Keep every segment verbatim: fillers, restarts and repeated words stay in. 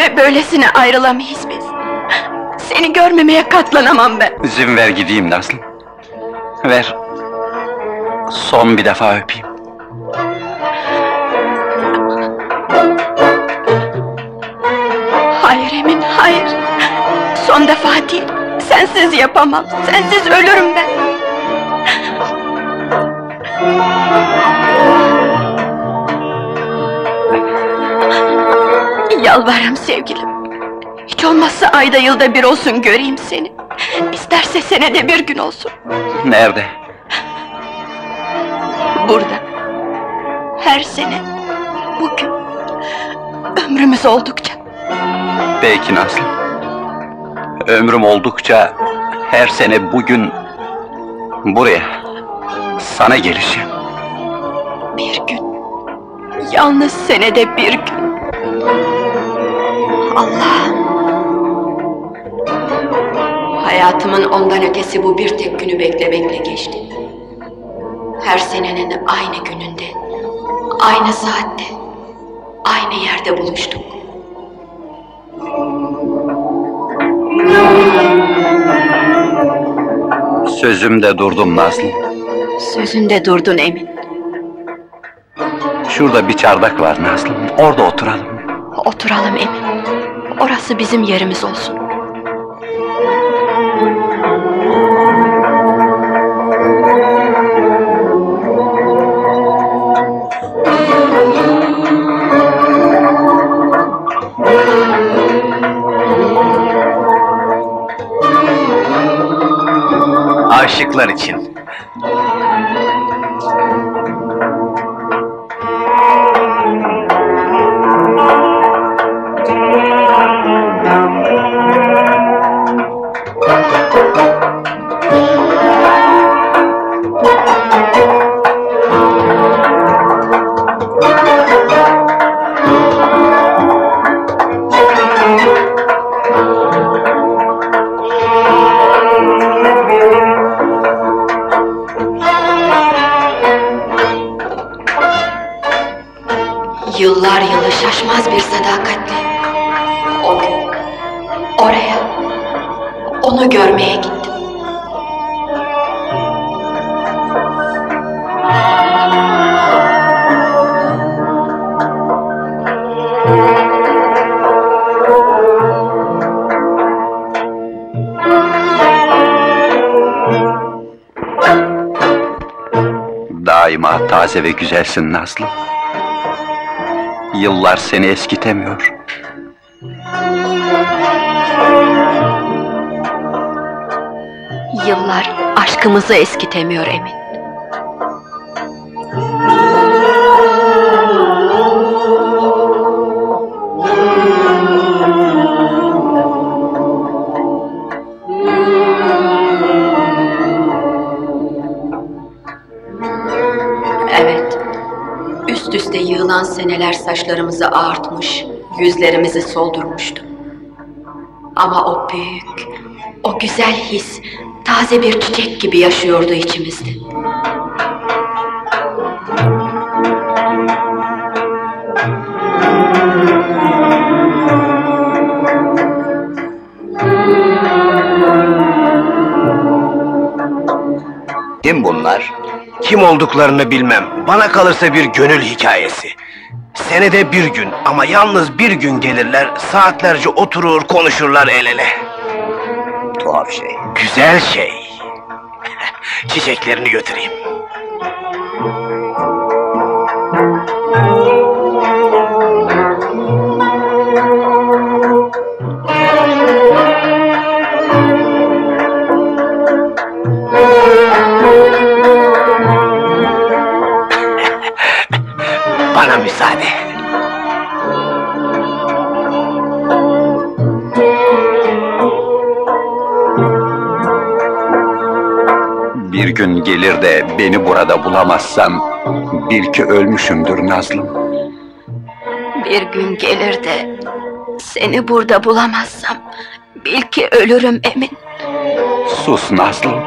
Ve böylesine ayrılamayız biz. Seni görmemeye katlanamam ben. İzin ver gideyim Nazlı. Ver. Son bir defa öpeyim. Hayır Emin, hayır. Son defa değil. Sensiz yapamam. Sensiz ölürüm ben. Yalvarırım sevgilim. Hiç olmazsa ayda yılda bir olsun göreyim seni. İsterse senede bir gün olsun. Nerede? Burada. Her sene. Bugün. Ömrümüz oldukça. Peki Nazlı. Ömrüm oldukça her sene bugün buraya, sana geleceğim. Bir gün. Yalnız senede bir gün. Allah'ım! Hayatımın ondan ötesi bu bir tek günü beklemekle geçti. Her senenin aynı gününde, aynı saatte, aynı yerde buluştuk. Sözümde durdum Nazlı. Sözünde durdun Emin. Şurada bir çardak var Nazlı, orada oturalım. Oturalım Emin. Orası bizim yerimiz olsun. Aşıklar için. Yıllar yılı şaşmaz bir sadakatle o gün, oraya, onu görmeye gittim. Daima taze ve güzelsin Nazlı. Yıllar seni eskitemiyor. Yıllar aşkımızı eskitemiyor Emin. Evet. Üst üste yığılan seneler saçlarımızı ağartmış, yüzlerimizi soldurmuştu. Ama o büyük, o güzel his, taze bir çiçek gibi yaşıyordu içimizde. Kim bunlar? Kim olduklarını bilmem. Bana kalırsa bir gönül hikayesi. Senede bir gün ama yalnız bir gün gelirler, saatlerce oturur konuşurlar el ele. Tuhaf şey. Güzel şey. Çiçeklerini götüreyim. Bana müsaade. Bir gün gelir de beni burada bulamazsam, bil ki ölmüşümdür Nazlım. Bir gün gelir de seni burada bulamazsam, bil ki ölürüm Emin. Sus Nazlım.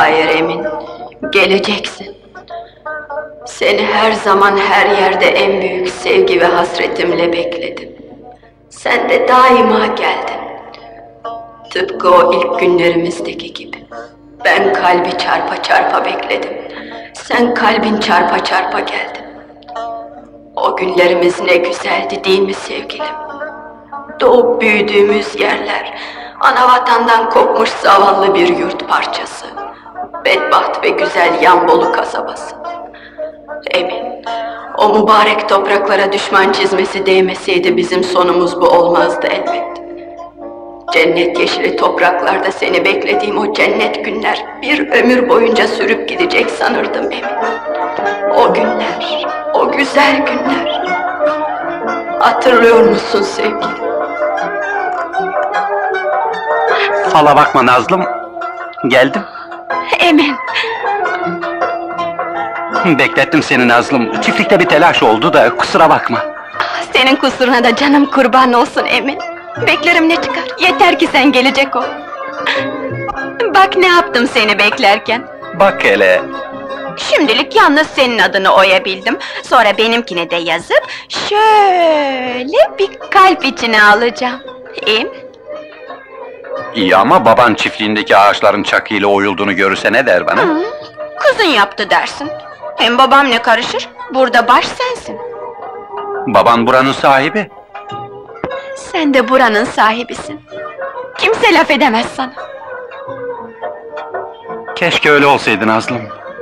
Hayır Emin, geleceksin. Seni her zaman her yerde en büyük sevgi ve hasretimle bekledim. Sen de daima geldin. Tıpkı o ilk günlerimizdeki gibi. Ben kalbi çarpa çarpa bekledim. Sen kalbin çarpa çarpa geldin. O günlerimiz ne güzeldi değil mi sevgilim? Doğup büyüdüğümüz yerler, anavatandan kopmuş zavallı bir yurt parçası. Bedbaht ve güzel Yanbolu kasabası. Emin, o mübarek topraklara düşman çizmesi değmeseydi bizim sonumuz bu olmazdı elbet. Cennet yeşili topraklarda seni beklediğim o cennet günler bir ömür boyunca sürüp gidecek sanırdım Emin. O günler, o güzel günler. Hatırlıyor musun sevgilim? Fala bakma Nazlım. Geldim. Emin. Beklettim seni Nazlım. Çiftlikte bir telaş oldu da kusura bakma. Senin kusuruna da canım kurban olsun Emin. Beklerim ne çıkar, yeter ki sen gelecek ol. Bak ne yaptım seni beklerken. Bak hele. Şimdilik yalnız senin adını oyabildim. Sonra benimkini de yazıp şöyle bir kalp içine alacağım. İyi mi? İyi ama baban çiftliğindeki ağaçların çakıyla oyulduğunu görürse ne der bana? Hı, kızın yaptı dersin. Hem babam ne karışır? Burada baş sensin. Baban buranın sahibi. Sen de buranın sahibisin. Kimse laf edemez sana. Keşke öyle olsaydı Nazlım.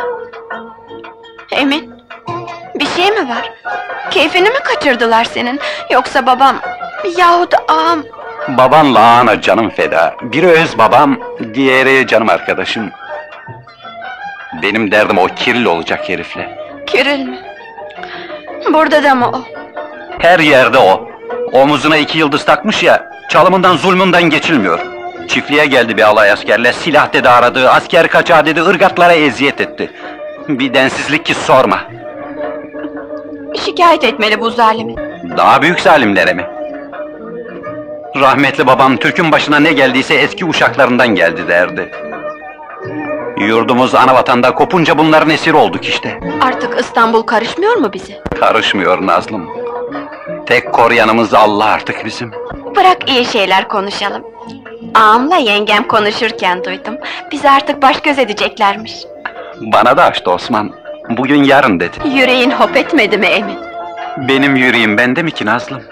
Emin, bir şey mi var? Keyfini mi kaçırdılar senin? Yoksa babam yahut ağam... Babanla ağana canım feda. Biri öz babam, diğeri canım arkadaşım. Benim derdim o Kiril olacak herifle. Kiril mi? Burada da mı o? Her yerde o. Omuzuna iki yıldız takmış ya, çalımından zulmünden geçilmiyor. Çiftliğe geldi bir alay askerle, silah dedi aradı, asker kaçağı dedi, ırgatlara eziyet etti. Bir densizlik ki sorma. Şikayet etmeli bu zalimi. Daha büyük zalimlere mi? Rahmetli babam Türk'ün başına ne geldiyse eski uşaklarından geldi derdi. Yurdumuz anavatanda kopunca bunların esiri olduk işte. Artık İstanbul karışmıyor mu bize? Karışmıyor Nazlım. Tek koruyanımız Allah artık bizim. Bırak iyi şeyler konuşalım. Ağamla yengem konuşurken duydum. Bizi artık baş göz edeceklermiş. Bana da açtı Osman. Bugün yarın dedi. Yüreğin hop etmedi mi Emin? Benim yüreğim bende mi ki Nazlım?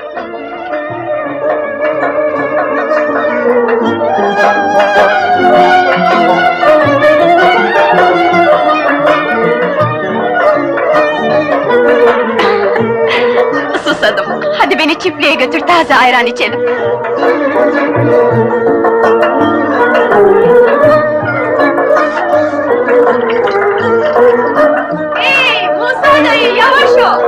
Susadım. Hadi beni çiftliğe götür, taze ayran içelim. Hey Musa dayı, yavaş ol!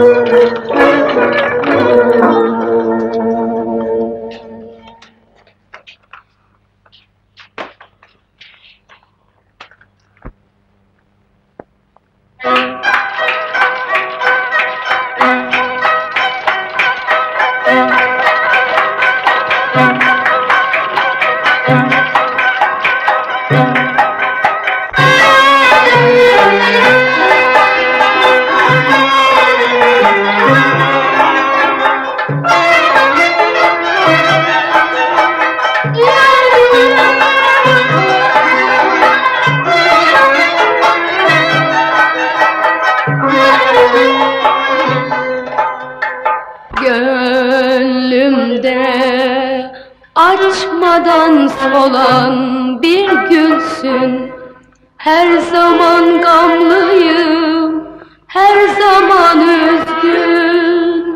Gönlümde açmadan solan bir gülsün. Her zaman gamlıyım, her zaman üzgün.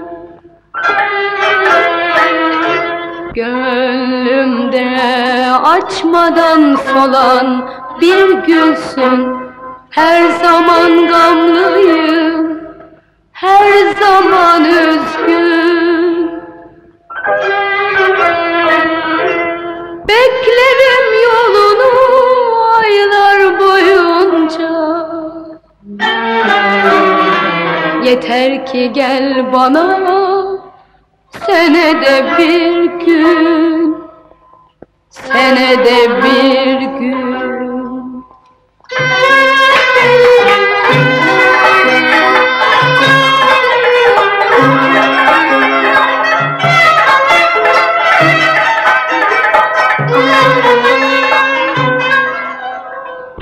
Gönlümde açmadan solan bir gülsün. Her zaman gamlıyım, her zaman üzgün. Beklerim yolunu aylar boyunca. Yeter ki gel bana senede bir gün, senede bir gün.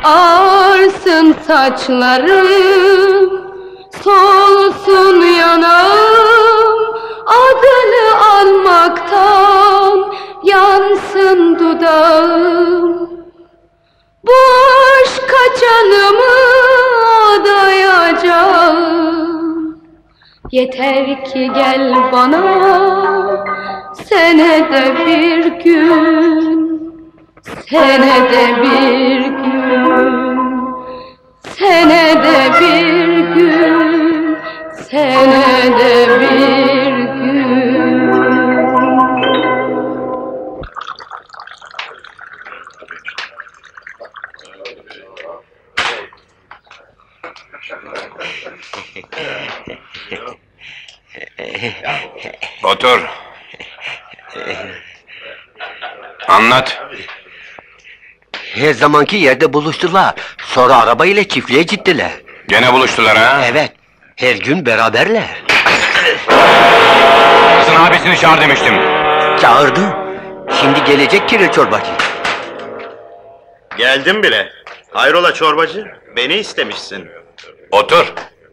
Ağarsın saçlarım, solsun yanağım, adını almaktan yansın dudağım. Bu aşka canımı adayacağım. Yeter ki gel bana senede bir gün, senede bir gün, senede bir gün, senede bir gün. Otur. Anlat. Her zamanki yerde buluştular. Sonra arabayla çiftliğe gittiler. Gene buluştular ha? Evet, her gün beraberler. Kızın abisini çağır demiştim. Çağırdım. Şimdi gelecek Kiril çorbacı. Geldim bile. Hayrola çorbacı? Beni istemişsin. Otur.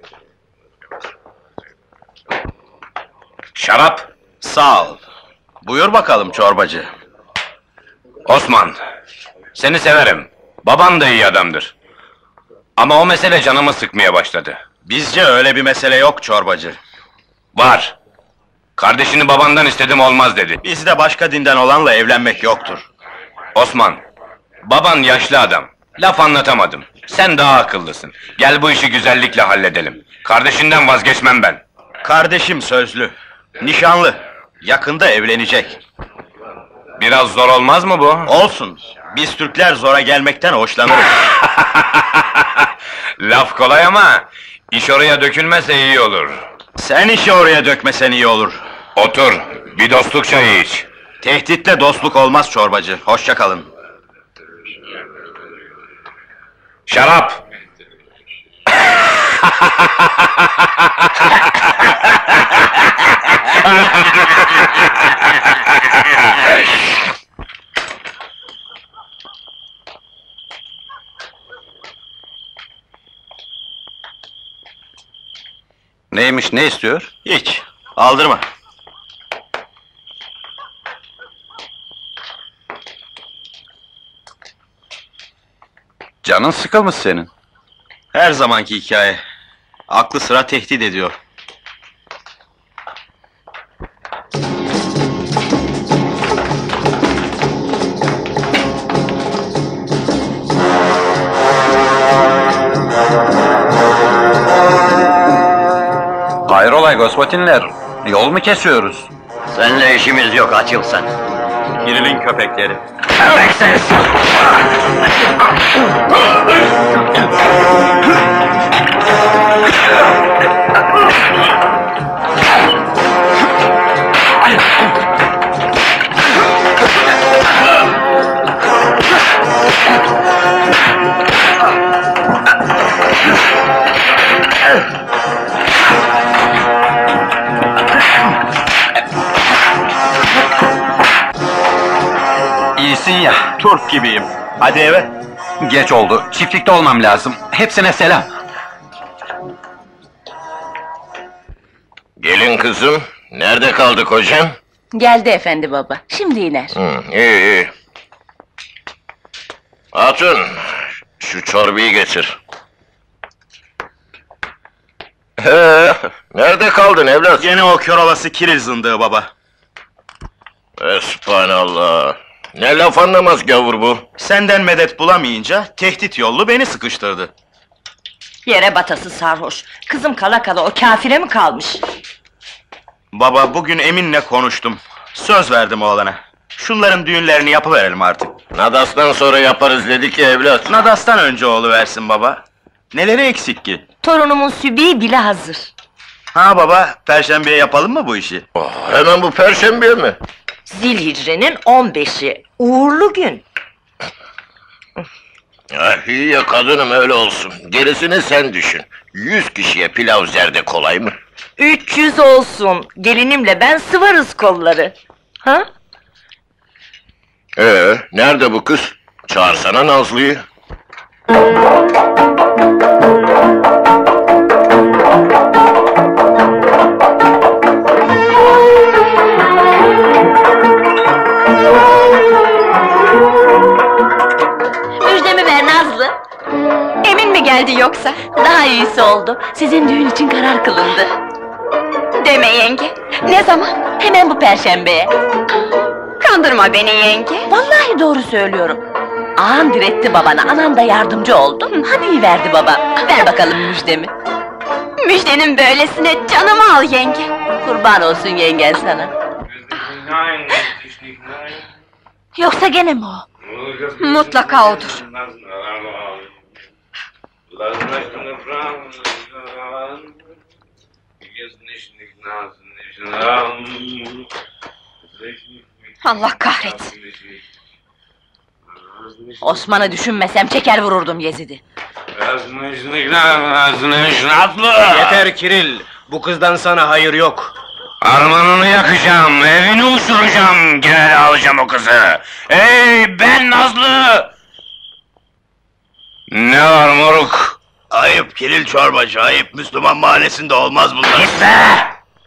Şarap. Sağ ol. Buyur bakalım çorbacı. Osman. Seni severim. Baban da iyi adamdır. Ama o mesele canımı sıkmaya başladı. Bizce öyle bir mesele yok çorbacı. Var. Kardeşini babandan istedim olmaz dedi. Bizde başka dinden olanla evlenmek yoktur. Osman. Baban yaşlı adam. Laf anlatamadım. Sen daha akıllısın. Gel bu işi güzellikle halledelim. Kardeşinden vazgeçmem ben. Kardeşim sözlü. Nişanlı. Yakında evlenecek. Biraz zor olmaz mı bu? Olsun. Biz Türkler zora gelmekten hoşlanırız. Laf kolay ama iş oraya dökülmese iyi olur. Sen işi oraya dökmesen iyi olur. Otur, bir dostluk çayı iç. Tehditle dostluk olmaz çorbacı. Hoşça kalın. Şarap! Neymiş, ne istiyor? Hiç. Aldırma. Canın sıkılmış senin. Her zamanki hikaye. Aklı sıra tehdit ediyor. Hayrola Gospatinler, yol mu kesiyoruz? Seninle işimiz yok, açıl sen. Kiril'in köpekleri. İyisin ya. Turp gibiyim. Hadi eve. Geç oldu, çiftlikte olmam lazım. Hepsine selam. Gelin kızım, nerede kaldı kocan? Geldi efendi baba, şimdi iner. Hı, iyi iyi. Hatun, şu çorbayı getir. Ee, nerede kaldın evlat? Gene o kör olası Kiril zındığı baba. Esbhanallah! Ne laf anlamaz gavur bu? Senden medet bulamayınca tehdit yollu beni sıkıştırdı. Yere batası sarhoş, kızım kala kala o kafire mi kalmış? Baba bugün Emin'le konuştum. Söz verdim oğlana. Şunların düğünlerini yapıverelim artık. Nadas'tan sonra yaparız dedik ya evlat. Nadas'tan önce oğluversin baba. Neleri eksik ki? Torunumun sübiği bile hazır. Ha baba, Perşembe'ye yapalım mı bu işi? Oh, hemen bu perşembe mi? Zilhicre'nin on beşi, uğurlu gün. Ah, iyi ya kadınım öyle olsun. Gerisini sen düşün. Yüz kişiye pilav zerde kolay mı? Üç yüz olsun, gelinimle ben sıvarız kolları. Ha? Ee, nerede bu kız? Çağırsana Nazlı'yı. Müjdemi ver Nazlı. Emin mi geldi yoksa? Daha iyisi oldu. Sizin düğün için karar kılındı. Deme yenge. Ne zaman? Hemen bu perşembeye. Kandırma beni yenge. Vallahi doğru söylüyorum. Ağam diretti babana, anan da yardımcı oldu. Hadi verdi baba. Ver bakalım müjdemi. Müjdenin böylesine canımı al yenge. Kurban olsun yengen sana. Yoksa gene mi o? Mutlaka odur. Allah kahretsin. Osman'ı düşünmesem çeker vururdum Yezid'i. Yeter Kiril, bu kızdan sana hayır yok. Armanını yakacağım, evini uçuracağım, gene alacağım o kızı. Hey ben Nazlı! Ne var moruk? Ayıp Kiril çorbacı, ayıp. Müslüman mahallesinde olmaz bunlar. Git be!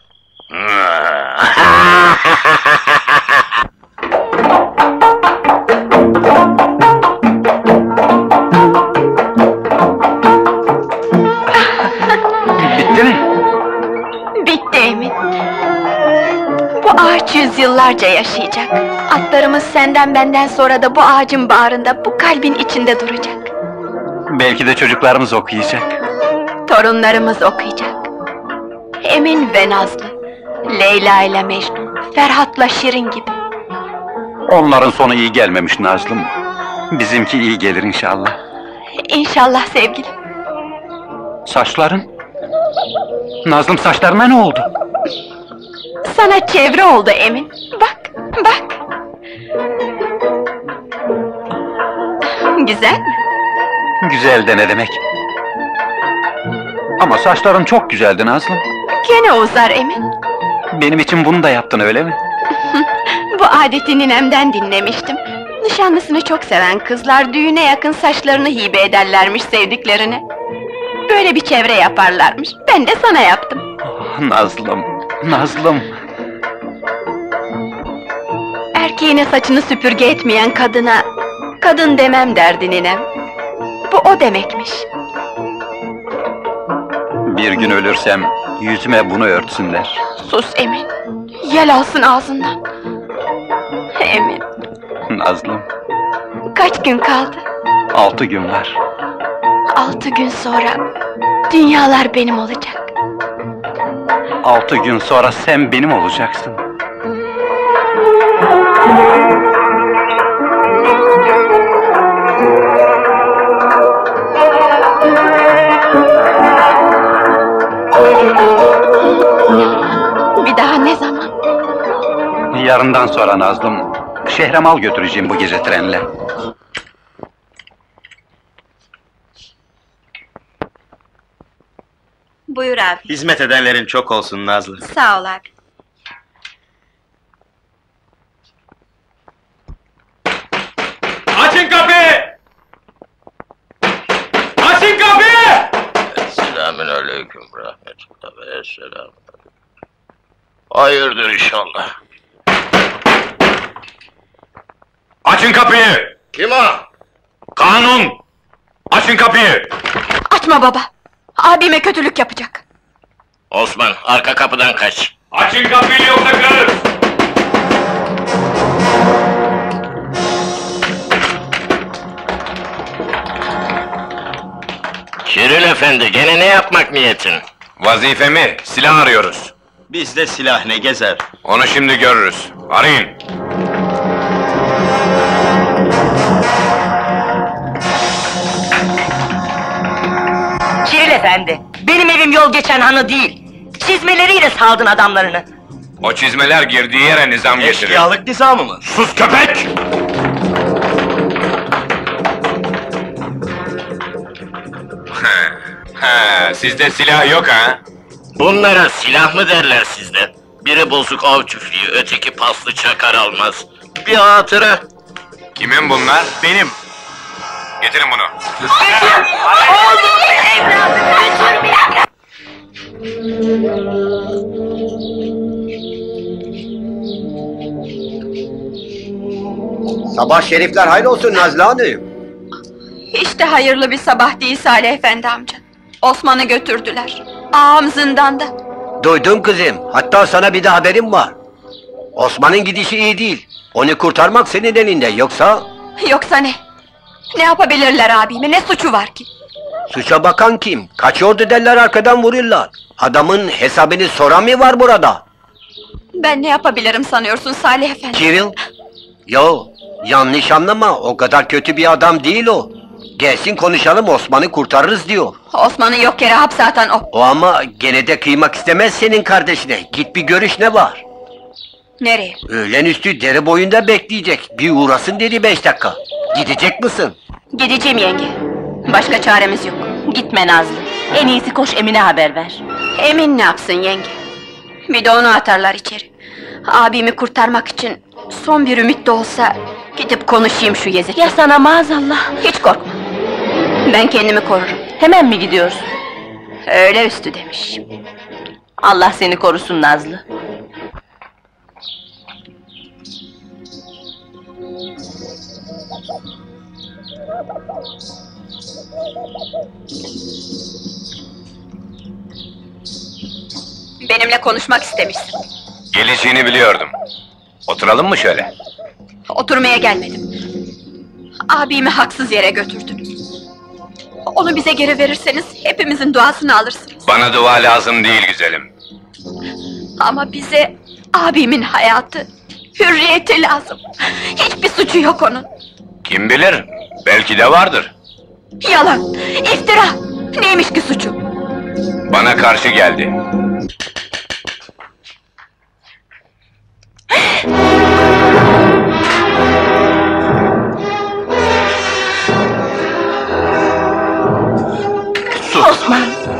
Bitti mi? Bitti Emin. Bu ağaç yüzyıllarca yaşayacak. Atlarımız senden benden sonra da bu ağacın bağrında, bu kalbin içinde duracak. Belki de çocuklarımız okuyacak. Torunlarımız okuyacak. Emin ve Nazlı, Leyla ile Mecnun, Ferhat'la Şirin gibi. Onların sonu iyi gelmemiş Nazlım. Bizimki iyi gelir inşallah. İnşallah sevgilim. Saçların? Nazlım saçlarına ne oldu? Sana çevre oldu Emin. Bak, bak. Güzel mi? Güzel de ne demek? Ama saçların çok güzeldi Nazlım. Gene uzar Emin. Benim için bunu da yaptın öyle mi? Bu adeti ninemden dinlemiştim. Nişanlısını çok seven kızlar düğüne yakın saçlarını hibe ederlermiş sevdiklerine. Böyle bir çevre yaparlarmış. Ben de sana yaptım. Ah, Nazlım, Nazlım. Erkeğine saçını süpürge etmeyen kadına kadın demem derdi ninem. Bu o demekmiş. Bir gün ölürsem yüzüme bunu örtsünler. Sus Emin. Yel alsın ağzından. Emin. Nazlım, Kaç gün kaldı? altı gün var. Altı gün sonra dünyalar benim olacak. Altı gün sonra sen benim olacaksın. Bir daha ne zaman? Yarından sonra Nazlım. Şehre mal götüreceğim bu gece trenle. Buyur abi. Hizmet edenlerin çok olsun Nazlı. Sağ ol abi. Açın kapıyı! Açın kapıyı! Selamün aleyküm rahmetullah ve selam. Hayırdır inşallah. Açın kapıyı! Kim o? Kanun! Açın kapıyı! Açma baba. Abime kötülük yapacak. Osman, arka kapıdan kaç. Açın kapıyı yoksa kırarız! Kiril efendi, gene ne yapmak niyetin? Vazifemi, silah arıyoruz. Bizde silah ne gezer? Onu şimdi görürüz. Arayın! Kiril efendi, benim evim yol geçen hanı değil. Çizmeleriyle saldın adamlarını. O çizmeler girdiği yere nizam getirir. Eşkıyalık nizamı mı? Sus köpek! Ha, sizde silah yok ha? Bunlara silah mı derler sizde? Biri bozuk av tüfeği, öteki paslı çakar almaz. Bir hatıra. Kimin bunlar? Benim. Getirin bunu. Sabah şerifler hayrolsun Nazlı Hanım. Hiç de hayırlı bir sabah değil Salih Efendi amca. Osman'ı götürdüler. Ağam zindanda. Duydum kızım, hatta sana bir de haberim var. Osman'ın gidişi iyi değil. Onu kurtarmak senin elinde, yoksa... Yoksa ne? Ne yapabilirler abime, ne suçu var ki? Suça bakan kim? Kaçıyordu derler, arkadan vururlar. Adamın hesabını soran mı var burada? Ben ne yapabilirim sanıyorsun Salih Efendi? Kiril? Yo, yanlış anlama, o kadar kötü bir adam değil o. Gelsin konuşalım, Osman'ı kurtarırız diyor. Osman'ı yok yere hapse atan o. O ama gene de kıymak istemez senin kardeşine. Git bir görüş, ne var? Nereye? Öğlen üstü dere boyunda bekleyecek. Bir uğrasın dedi, beş dakika. Gidecek misin? Gideceğim yenge. Başka çaremiz yok. Gitme Nazlı. En iyisi koş Emine haber ver. Emin ne yapsın yenge? Bir de onu atarlar içeri. Abimi kurtarmak için son bir ümit de olsa gidip konuşayım şu Yezid'le. Ya sana maazallah. Hiç korkma. Ben kendimi korurum. Hemen mi gidiyorsun? Öyle üstü demiş. Allah seni korusun Nazlı. Benimle konuşmak istemişsin. Geleceğini biliyordum. Oturalım mı şöyle? Oturmaya gelmedim. Abimi haksız yere götürdünüz. Onu bize geri verirseniz hepimizin duasını alırsınız. Bana dua lazım değil güzelim. Ama bize abimin hayatı, hürriyeti lazım. Hiçbir suçu yok onun. Kim bilir? Belki de vardır. Yalan, iftira. Neymiş ki suçu? Bana karşı geldi. Sus! Osman!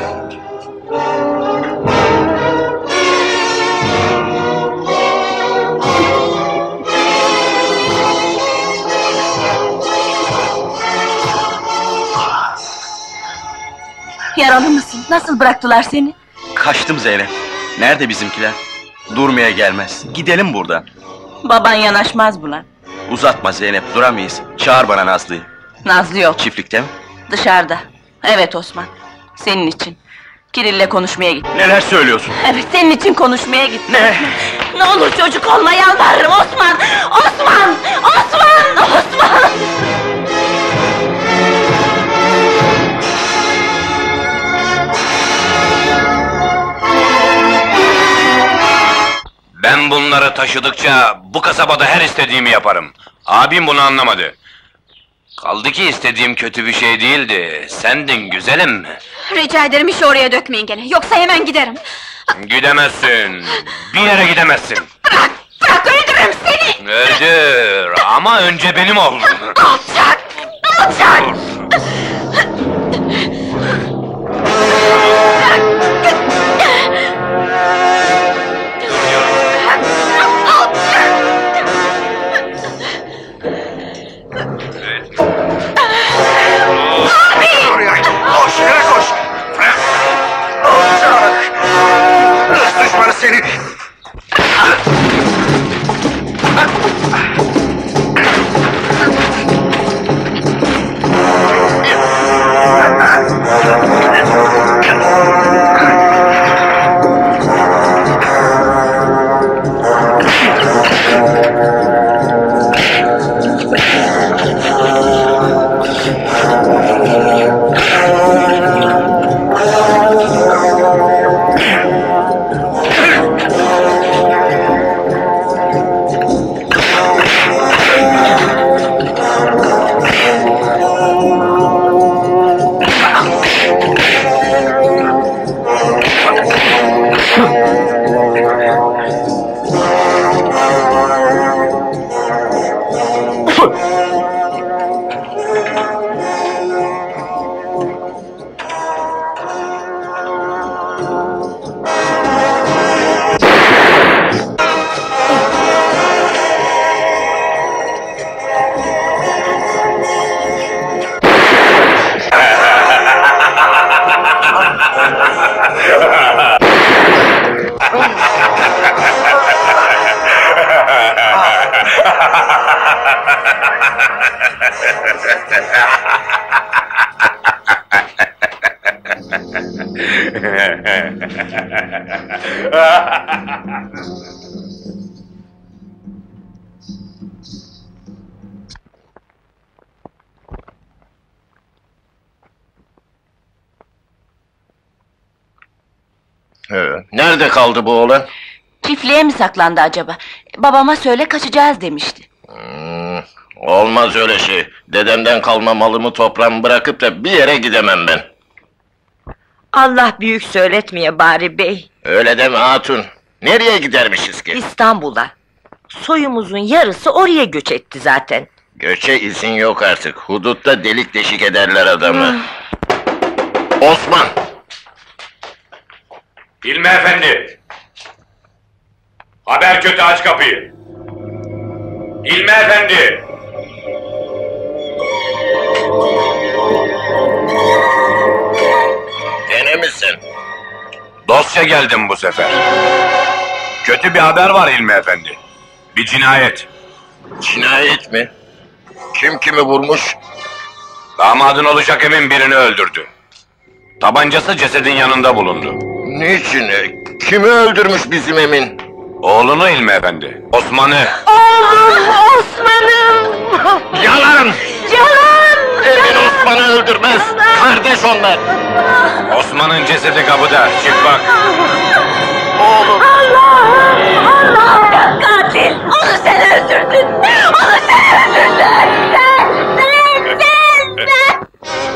Yaralı mısın? Nasıl bıraktılar seni? Kaçtım Zeynep. Nerede bizimkiler? Durmaya gelmez. Gidelim buradan. Baban yanaşmaz buna. Uzatma Zeynep, duramayız. Çağır bana Nazlı'yı. Nazlı yok. Çiftlikte mi? Dışarıda. Evet Osman. Senin için. Kirill'le konuşmaya git. Neler söylüyorsun? Evet, senin için konuşmaya git. Ne? Ne olur çocuk olma, yalvarırım Osman! Osman! Osman! Osman! Ben bunları taşıdıkça bu kasabada her istediğimi yaparım. Abim bunu anlamadı. Kaldı ki istediğim kötü bir şey değildi. Sendin güzelim. Rica ederim işi oraya dökmeyin gene. Yoksa hemen giderim. Gidemezsin. Bir yere gidemezsin. Bırak! Bırak öldürürüm seni! Öldür ama önce benim ol. Alçak! Alçak! Koş, yere koş! Alçak! Hırs düşmanı seni! Nerede kaldı bu oğlan? Çiftliğe mi saklandı acaba? Babama söyle kaçacağız demişti. Hmm, olmaz öyle şey. Dedemden kalma malımı toprağımı bırakıp da bir yere gidemem ben. Allah büyük söyletmeye bari bey. Öyle deme hatun. Nereye gidermişiz ki? İstanbul'a. Soyumuzun yarısı oraya göç etti zaten. Göçe izin yok artık. Hudutta delik deşik ederler adamı. Osman! Hilmi efendi! Haber kötü, aç kapıyı! Hilmi efendi! Gene misin? Dosya geldim bu sefer. Kötü bir haber var Hilmi efendi. Bir cinayet. Cinayet mi? Kim kimi vurmuş? Damadın olacak Emin birini öldürdü. Tabancası cesedin yanında bulundu. Niçin? Kimi öldürmüş bizim Emin? Oğlunu Hilmi efendi, Osman'ı. Oğlum Osman'ım! Yalan! Yalan! Emin Osman'ı öldürmez! Kardeş onlar! Osman'ın cesedi kapıda, çık bak. Oğlum! Allah'ım! Allah'ım! Katil! Onu sen öldürdün! Onu sen öldürdün! Sen! Sen! Sen! Sen!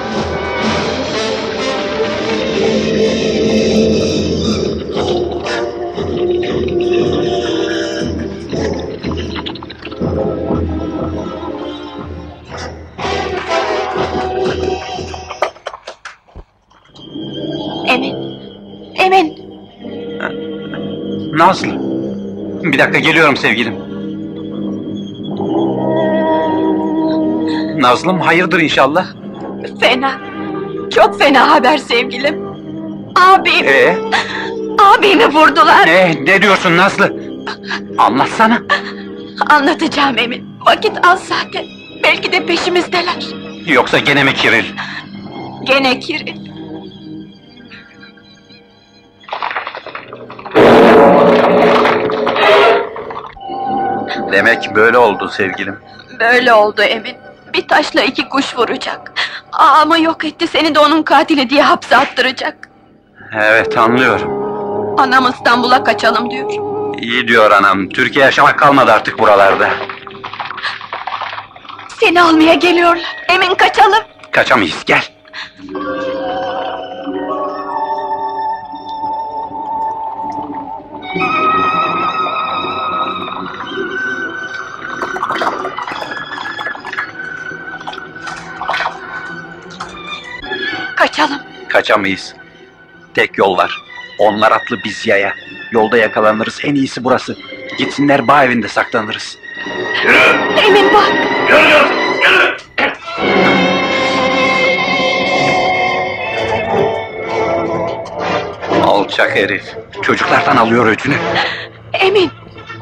Emin, Emin. Nazlı. Bir dakika geliyorum sevgilim. Nazlım hayırdır inşallah? Fena, çok fena haber sevgilim. Abim, Ee, abimi vurdular. ne, ne diyorsun Nazlı? Anlatsana. Anlatacağım Emin, vakit az zaten. Belki de peşimizdeler. Yoksa gene mi Kiril? Gene Kiril. Demek böyle oldu sevgilim. Böyle oldu Emin. Bir taşla iki kuş vuracak. Ama yok etti, seni de onun katili diye hapse attıracak. Evet anlıyorum. Anam İstanbul'a kaçalım diyor. İyi diyor anam. Türkiye yaşamak kalmadı artık buralarda. Seni almaya geliyorlar. Emin kaçalım. Kaçamayız gel. Kaçalım. Kaçamayız. Tek yol var. Onlar atlı biz yaya. Yolda yakalanırız, en iyisi burası. Gitsinler bağ evinde saklanırız. Emin bak. Alçak herif. Çocuklardan alıyor öcünü. Emin.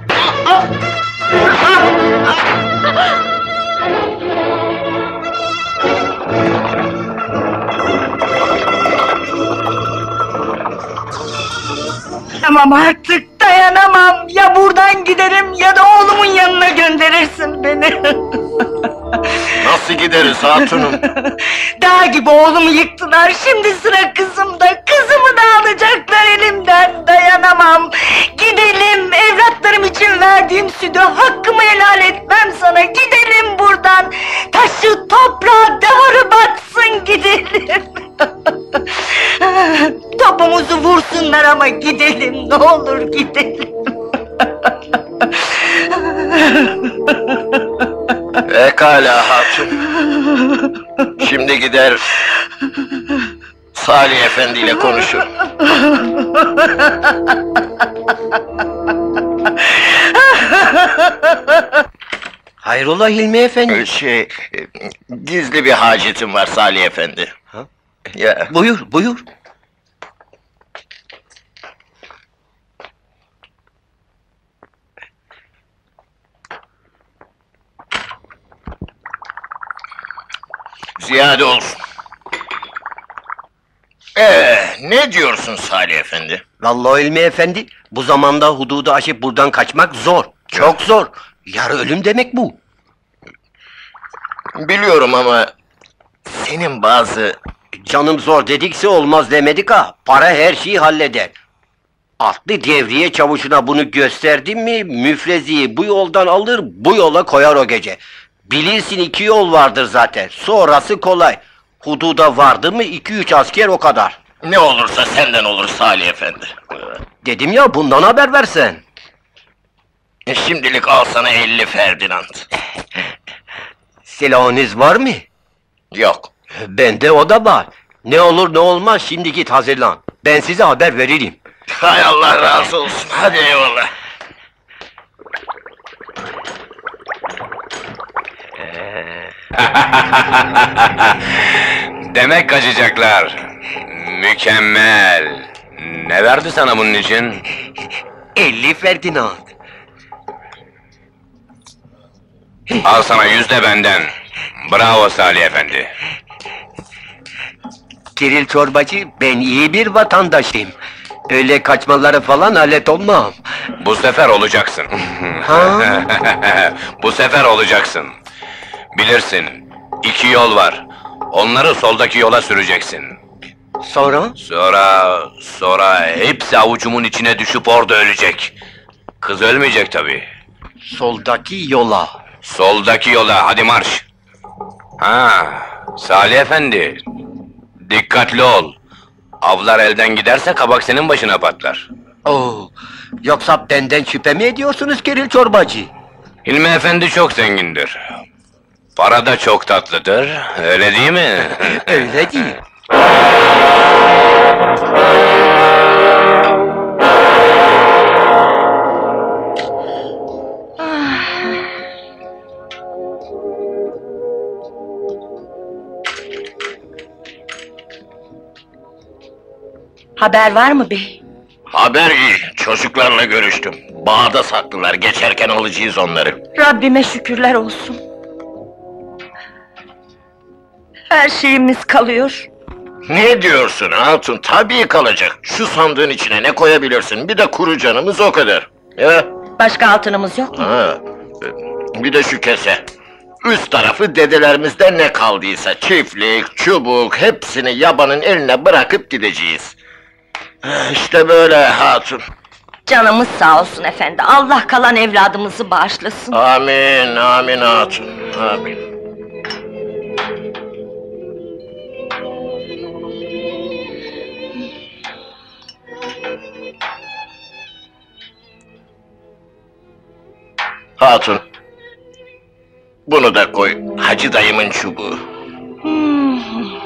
Tamam artık dayanamam. Ya buradan giderim ya da oğlumun yanına gönderirsin beni. Nasıl gideriz hatunum? Dağ gibi oğlumu yıktılar. Şimdi sıra kızımda. Kızımı da alacaklar elimden. Dayanamam. Gidelim. Evlatlarım için verdiğim sütü hakkımı helal etmem sana. Gidelim buradan. Taşı, toprağı, damarı batsın gidelim. Topumuzu vursunlar ama gidelim. Ne olur gidelim. Pekala hatun. Şimdi gider Salih Efendi ile konuşur. Hayrola Hilmi Efendi? Şey, gizli bir hacetim var Salih Efendi. Ha? Ya, Buyur, buyur. ziyade olsun. Ee, ne diyorsun Salih Efendi? Vallahi Hilmi Efendi, bu zamanda hududu aşıp buradan kaçmak zor. Çok zor. Yarı ölüm demek bu. Biliyorum ama senin bazı... Canım zor dedikse olmaz demedik ha. Para her şeyi halleder. Atlı devriye çavuşuna bunu gösterdim mi, müfreziyi bu yoldan alır, bu yola koyar o gece. Bilirsin iki yol vardır zaten. Sonrası kolay. Hududa vardı mı iki üç asker o kadar. Ne olursa senden olur Salih Efendi. Dedim ya, bundan haber versen. E, Şimdilik al sana elli Ferdinand. Silahınız var mı? Yok. Bende o da var. Ne olur ne olmaz şimdi git hazırlan. Ben size haber veririm. Hay Allah razı olsun. Hadi eyvallah. Demek kaçacaklar. Mükemmel. Ne verdi sana bunun için? elli Ferdinand. Al sana yüz de benden. Bravo Salih Efendi. Kiril Çorbacı, ben iyi bir vatandaşım. Öyle kaçmaları falan alet olmam. Bu sefer olacaksın. Ha? Bu sefer olacaksın. Bilirsin, iki yol var. Onları soldaki yola süreceksin. Sonra? Sonra, sonra hepsi avucumun içine düşüp orada ölecek. Kız ölmeyecek tabii. Soldaki yola. Soldaki yola, hadi marş. Ha, Salih Efendi, dikkatli ol. Avlar elden giderse kabak senin başına patlar. Oo, yoksa benden şüphe mi ediyorsunuz Kiril Çorbacı? Hilmi Efendi çok zengindir. Para da çok tatlıdır, öyle değil mi? Öyle değil. Haber var mı bey? Haber iyi. Çocuklarla görüştüm. Bağda saklılar. Geçerken alacağız onları. Rabbime şükürler olsun. Her şeyimiz kalıyor. Ne diyorsun hatun? Tabii kalacak. Şu sandığın içine ne koyabilirsin? Bir de kuru canımız o kadar. Ya? Başka altınımız yok mu? Ha. Bir de şu kese. Üst tarafı dedelerimizden ne kaldıysa, çiftlik, çubuk, hepsini yabanın eline bırakıp gideceğiz. İşte böyle hatun. Canımız sağ olsun efendi. Allah kalan evladımızı bağışlasın. Amin, amin hatun, amin. Hatun, bunu da koy, Hacı dayımın çubuğu. Hmm.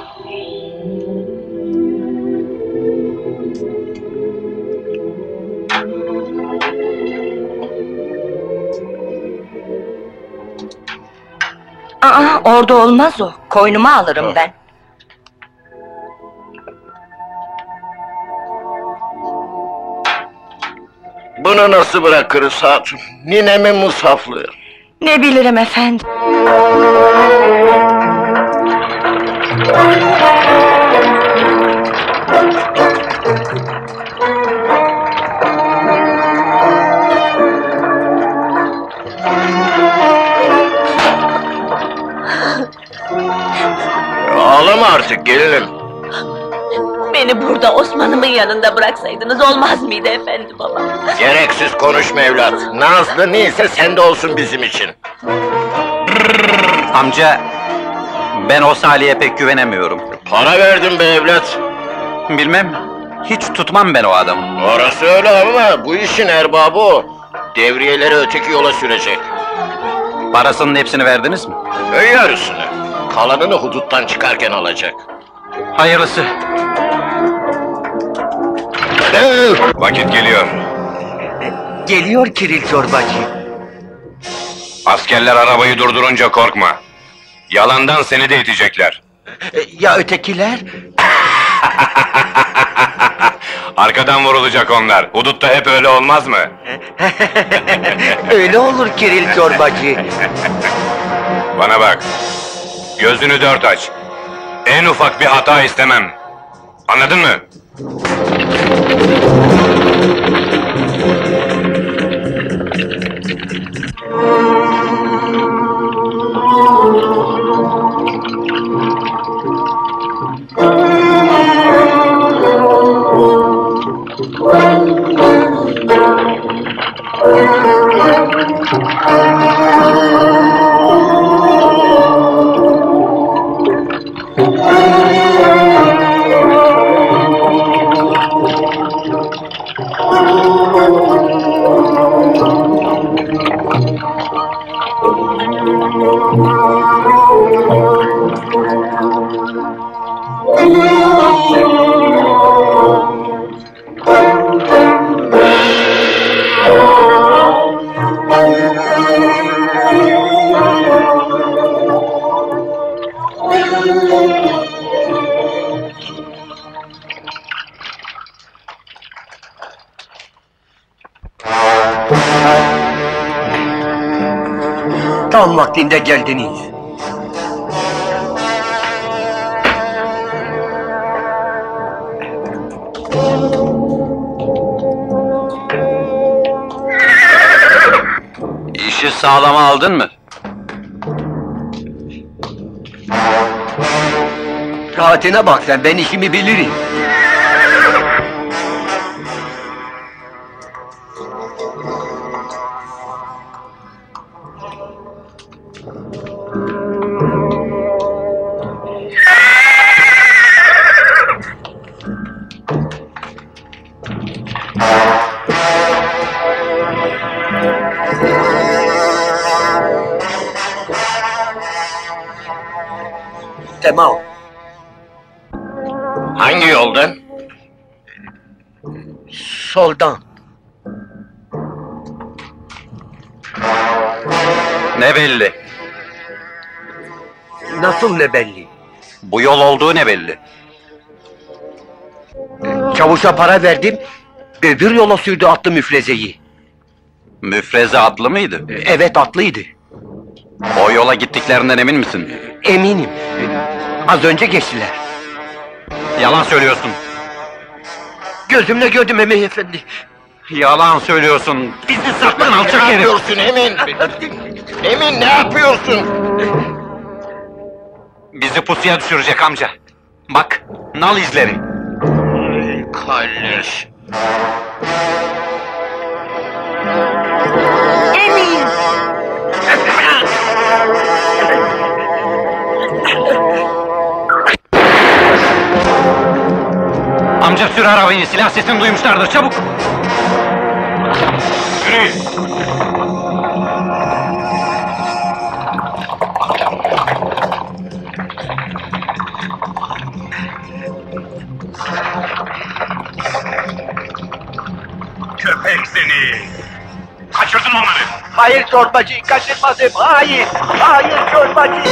Aa, orada olmaz o. Koynuma alırım Ha. ben. Bunu nasıl bırakırız hatun? Ninemin musaflığı. Ne bilirim efendim. Ağlama artık gelinim. Beni burada Osman'ımın yanında bıraksaydınız olmaz mıydı efendi baba? Gereksiz konuşma evlat. Nazlı neyse sende olsun bizim için. Amca, ben o Salih'e pek güvenemiyorum. Para verdim be evlat. Bilmem, hiç tutmam ben o adamı. Orası öyle ama bu işin erbabı o. Devriyeleri öteki yola sürecek. Parasının hepsini verdiniz mi? Öyle yarısını. Kalanını huduttan çıkarken alacak. Hayırlısı. Vakit geliyor. Geliyor Kiril Çorbacı. Askerler arabayı durdurunca korkma. Yalandan seni de itecekler. E, Ya ötekiler? Arkadan vurulacak onlar. Hudutta hep öyle olmaz mı? Öyle olur Kiril Çorbacı. Bana bak. Gözünü dört aç. En ufak bir hata istemem. Anladın mı? Tam vaktinde geldiniz. İşi sağlama aldın mı? Rahatına bak sen, ben işimi bilirim. Tamam. Hangi yoldan? Soldan. Ne belli? Nasıl ne belli? Bu yol olduğu ne belli? Çavuşa para verdim, öbür yola sürdü attı müfrezeyi. Müfreze adlı mıydı? Evet, atlıydı. O yola gittiklerinden emin misin? Eminim. Az önce geçtiler. Yalan söylüyorsun. Gözümle gördüm Emin Efendi. Yalan söylüyorsun. Bizi saklan alçak Ne herif. yapıyorsun Emin? Emin ne yapıyorsun? Bizi pusuya düşürecek amca. Bak, nal izleri. Kalleş. Emin! Amca sür arabayı, silah sesini duymuşlardır, çabuk! Yürüyün! Köpek seni! Kaçırdın onları! Hayır çorbacı, kaçırmadım. Hayır, hayır çorbacı.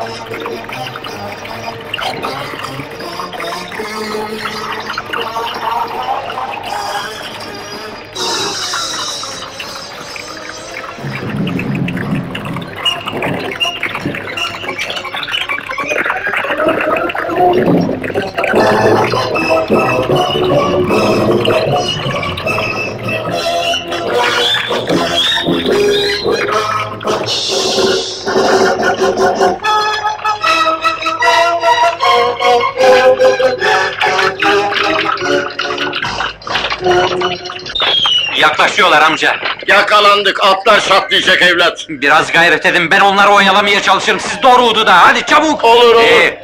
Yaklaşıyorlar amca. Yakalandık, atlar şatlayacak evlat. Biraz gayret edin, ben onları oyalamaya çalışırım. Siz doğru da, hadi çabuk! Olur, olur. Ee,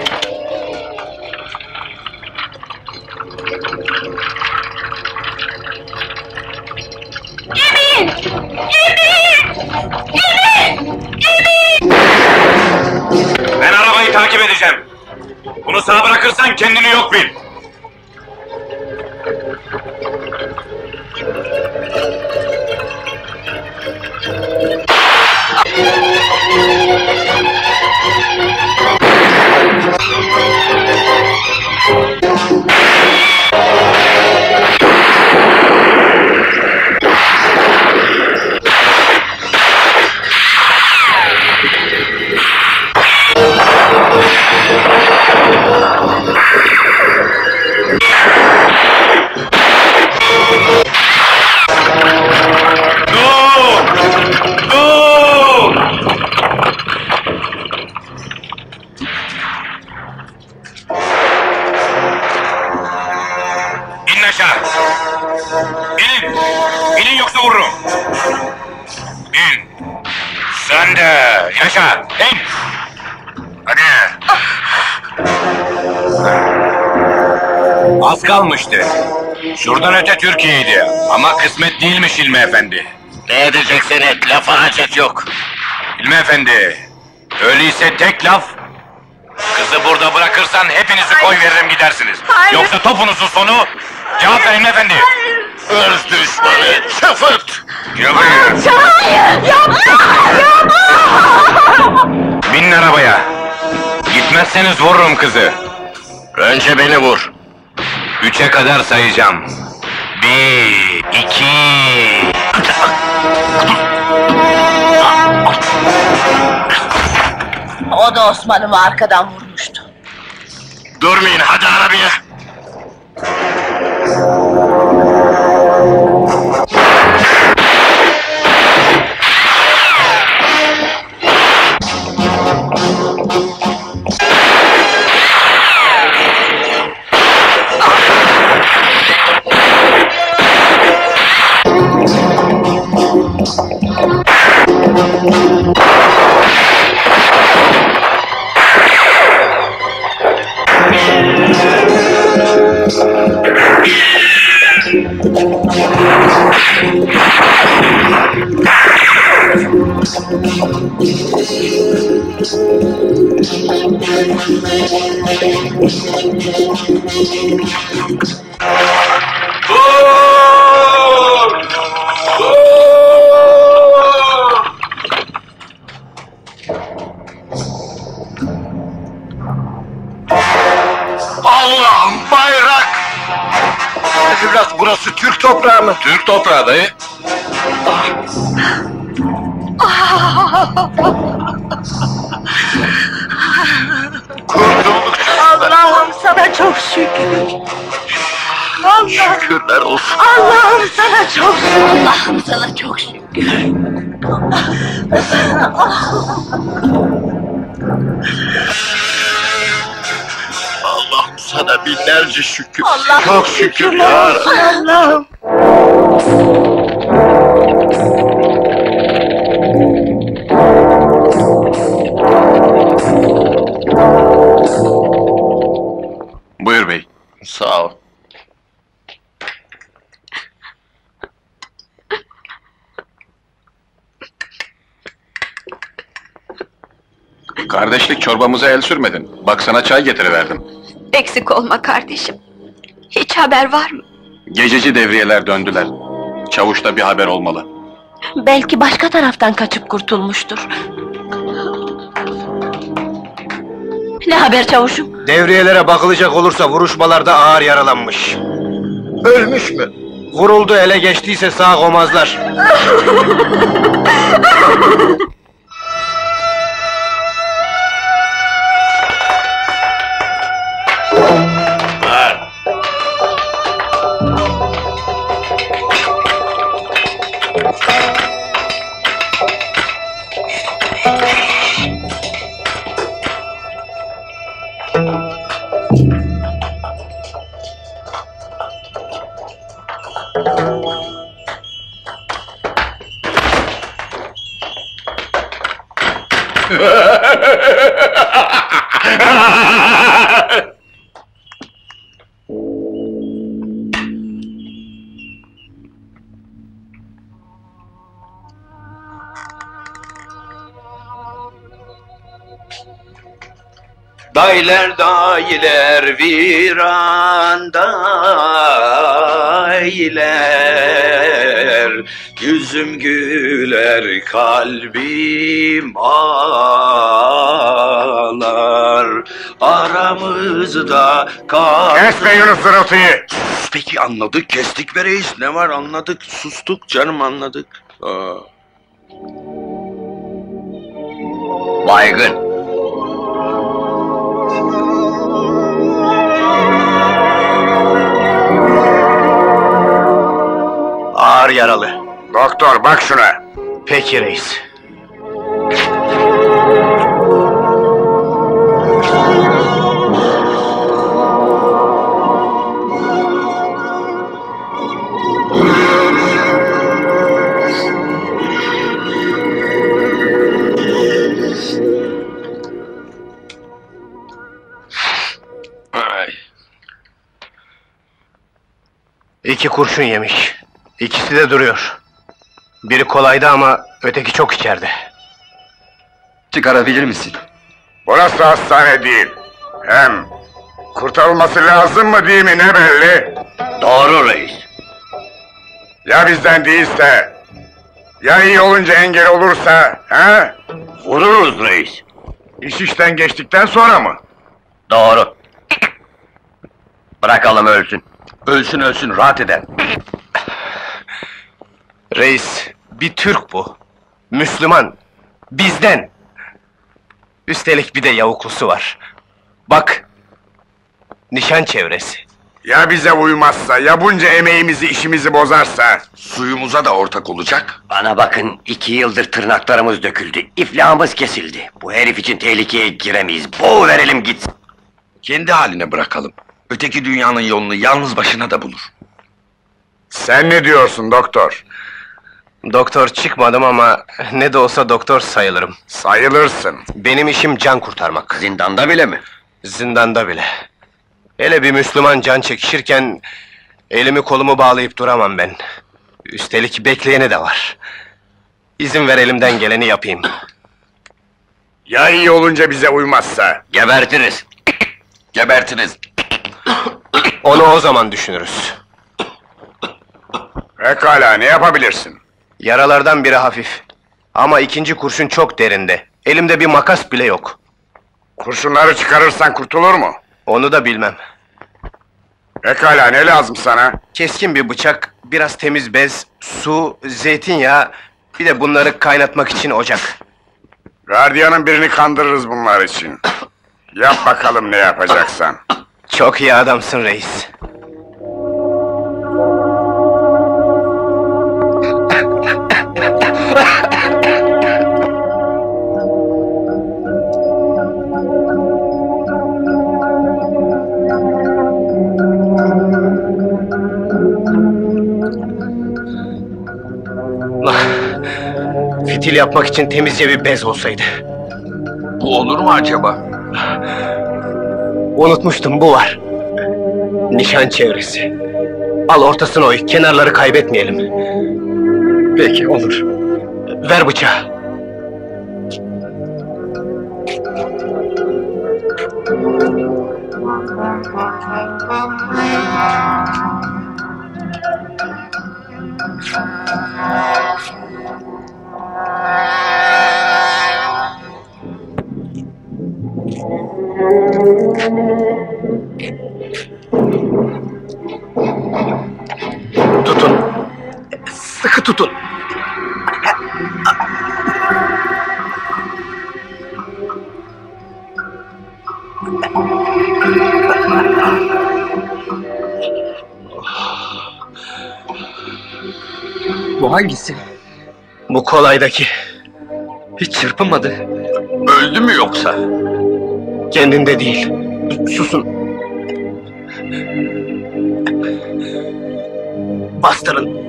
Ben arabayı takip edeceğim. Bunu sağ bırakırsan kendini yok bil. İnin aşağı! İnin! İnin yoksa vururum! İn! Sen de! İn aşağı! İn! Hadi! Az kalmıştı. Şuradan öte Türkiye'ydi. Ama kısmet değilmiş İlmi Efendi. Ne edeceksin et, lafa hacet yok. İlmi Efendi, öyleyse tek laf... Kızı burada bırakırsan hepinizi koy veririm gidersiniz. Hayır. Yoksa topunuzun sonu... Cevap ver İlmi Efendi! Öz düşmanı, çıfırt! Gel buraya! Hayır, yapma, yapma! Binin arabaya! Gitmezseniz vururum kızı! Önce beni vur. Üçe kadar sayacağım. Bir, iki... O da Osman'ımı arkadan vurmuştu. Durmayın, hadi arabaya! Allah'ım, bayrak! Evlat, burası Türk toprağı mı? Türk toprağı dayı. Kurtulduk. Allah'ım sana çok şükür. Allah, Şükürler olsun. Allah'ım sana çok şükür. Allah'ım sana çok şükür. Allah'ım sana binlerce şükür. Allah'ım Çok şükür şükürler ya olsun Rabbi. Allah'ım. Buyur bey. Sağ ol. Kardeşlik çorbamıza el sürmedin. Bak sana çay getiriverdim. Eksik olma kardeşim. Hiç haber var mı? Gececi devriyeler döndüler. Çavuşta bir haber olmalı. Belki başka taraftan kaçıp kurtulmuştur. Ne haber çavuşum? Devriyelere bakılacak olursa vuruşmalarda ağır yaralanmış. Ölmüş mü? Vuruldu, ele geçtiyse sağ komazlar. Dayler dayler viran dayler, yüzüm güler kalbim ağlar, aramızda kal... Kesme Yunus zırıltıyı! Sus, peki anladık, kestik be reis, ne var anladık, sustuk canım anladık. Aa. Baygın. Ağır yaralı. Doktor bak şuna. Peki reis. Ay. İki kurşun yemiş. İkisi de duruyor. Biri kolaydı ama öteki çok içeride. Çıkarabilir misin? Burası hastane değil. Hem kurtarılması lazım mı değil mi ne belli? Doğru reis. Ya bizden değilse, ya iyi olunca engel olursa, he? Vururuz reis. İş işten geçtikten sonra mı? Doğru. Bırakalım ölsün. Ölsün ölsün, rahat eder. Reis, bir Türk bu. Müslüman. Bizden. Üstelik bir de yavuklusu var. Bak. Nişan çevresi. Ya bize uymazsa, ya bunca emeğimizi, işimizi bozarsa? Suyumuza da ortak olacak. Bana bakın, iki yıldır tırnaklarımız döküldü. İflahımız kesildi. Bu herif için tehlikeye giremeyiz. Boğu verelim gitsin. Kendi haline bırakalım. Öteki dünyanın yolunu yalnız başına da bulur. Sen ne diyorsun doktor? Doktor çıkmadım ama ne de olsa doktor sayılırım. Sayılırsın. Benim işim can kurtarmak. Zindanda bile mi? Zindanda bile. Hele bir Müslüman can çekişirken elimi kolumu bağlayıp duramam ben. Üstelik bekleyeni de var. İzin ver elimden geleni yapayım. Ya iyi olunca bize uymazsa? Gebertiriz. Gebertiniz. Onu o zaman düşünürüz. Pekala, ne yapabilirsin? Yaralardan biri hafif. Ama ikinci kurşun çok derinde. Elimde bir makas bile yok. Kurşunları çıkarırsan kurtulur mu? Onu da bilmem. Pekala, ne lazım sana? Keskin bir bıçak, biraz temiz bez, su, zeytinyağı... ...bir de bunları kaynatmak için ocak. Gardiyanın birini kandırırız bunlar için. Yap bakalım ne yapacaksan. Çok iyi adamsın reis. Fitil yapmak için temizce bir bez olsaydı. Bu olur mu acaba? Unutmuştum, bu var. Nişan çevresi. Al ortasını oy, kenarları kaybetmeyelim. Peki, olur. Ver bıçağı. tutun. Bu hangisi? Bu kolaydaki. Hiç çırpınmadı. Öldü mü yoksa? Kendinde değil. Susun. Bastırın.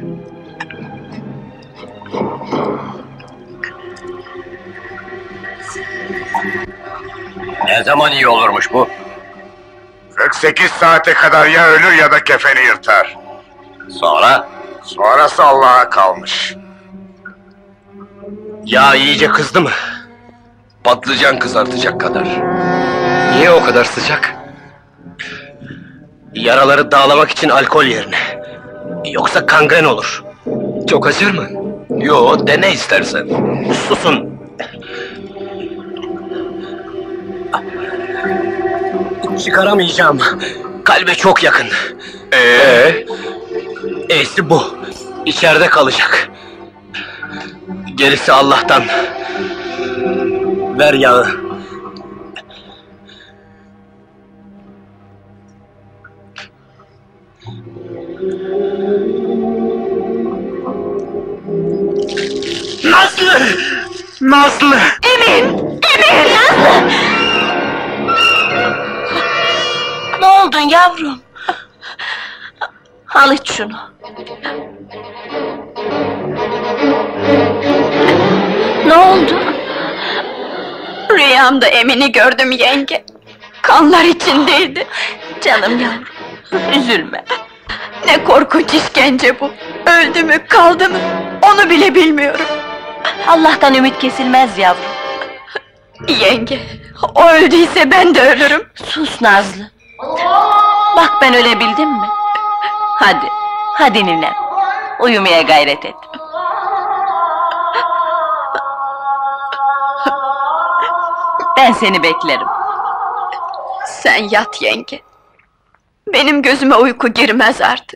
Ne zaman iyi olurmuş bu? kırk sekiz saate kadar ya ölür ya da kefeni yırtar. Sonra? Sonrası Allah'a kalmış. Ya iyice kızdı mı? Patlıcan kızartacak kadar. Niye o kadar sıcak? Yaraları dağlamak için alkol yerine. Yoksa kangren olur. Çok acır mı? Yo, dene istersen. Susun. Çıkaramayacağım. Kalbe çok yakın. Ee? E'si bu. İçeride kalacak. Gerisi Allah'tan. Ver yağı. Nazlı! Nazlı! Emin! Emin! Nazlı! Ne oldun yavrum? Al iç şunu. Ne oldu? Rüyamda Emin'i gördüm yenge. Kanlar içindeydi. Canım yavrum, üzülme. Ne korkunç işkence bu. Öldü mü, kaldı mı? Onu bile bilmiyorum. Allah'tan ümit kesilmez yavrum. Yenge, o öldüyse ben de ölürüm. Sus Nazlı. Bak ben ölebildim mi? Hadi, hadi ninem. Uyumaya gayret et. Ben seni beklerim. Sen yat yenge. Benim gözüme uyku girmez artık.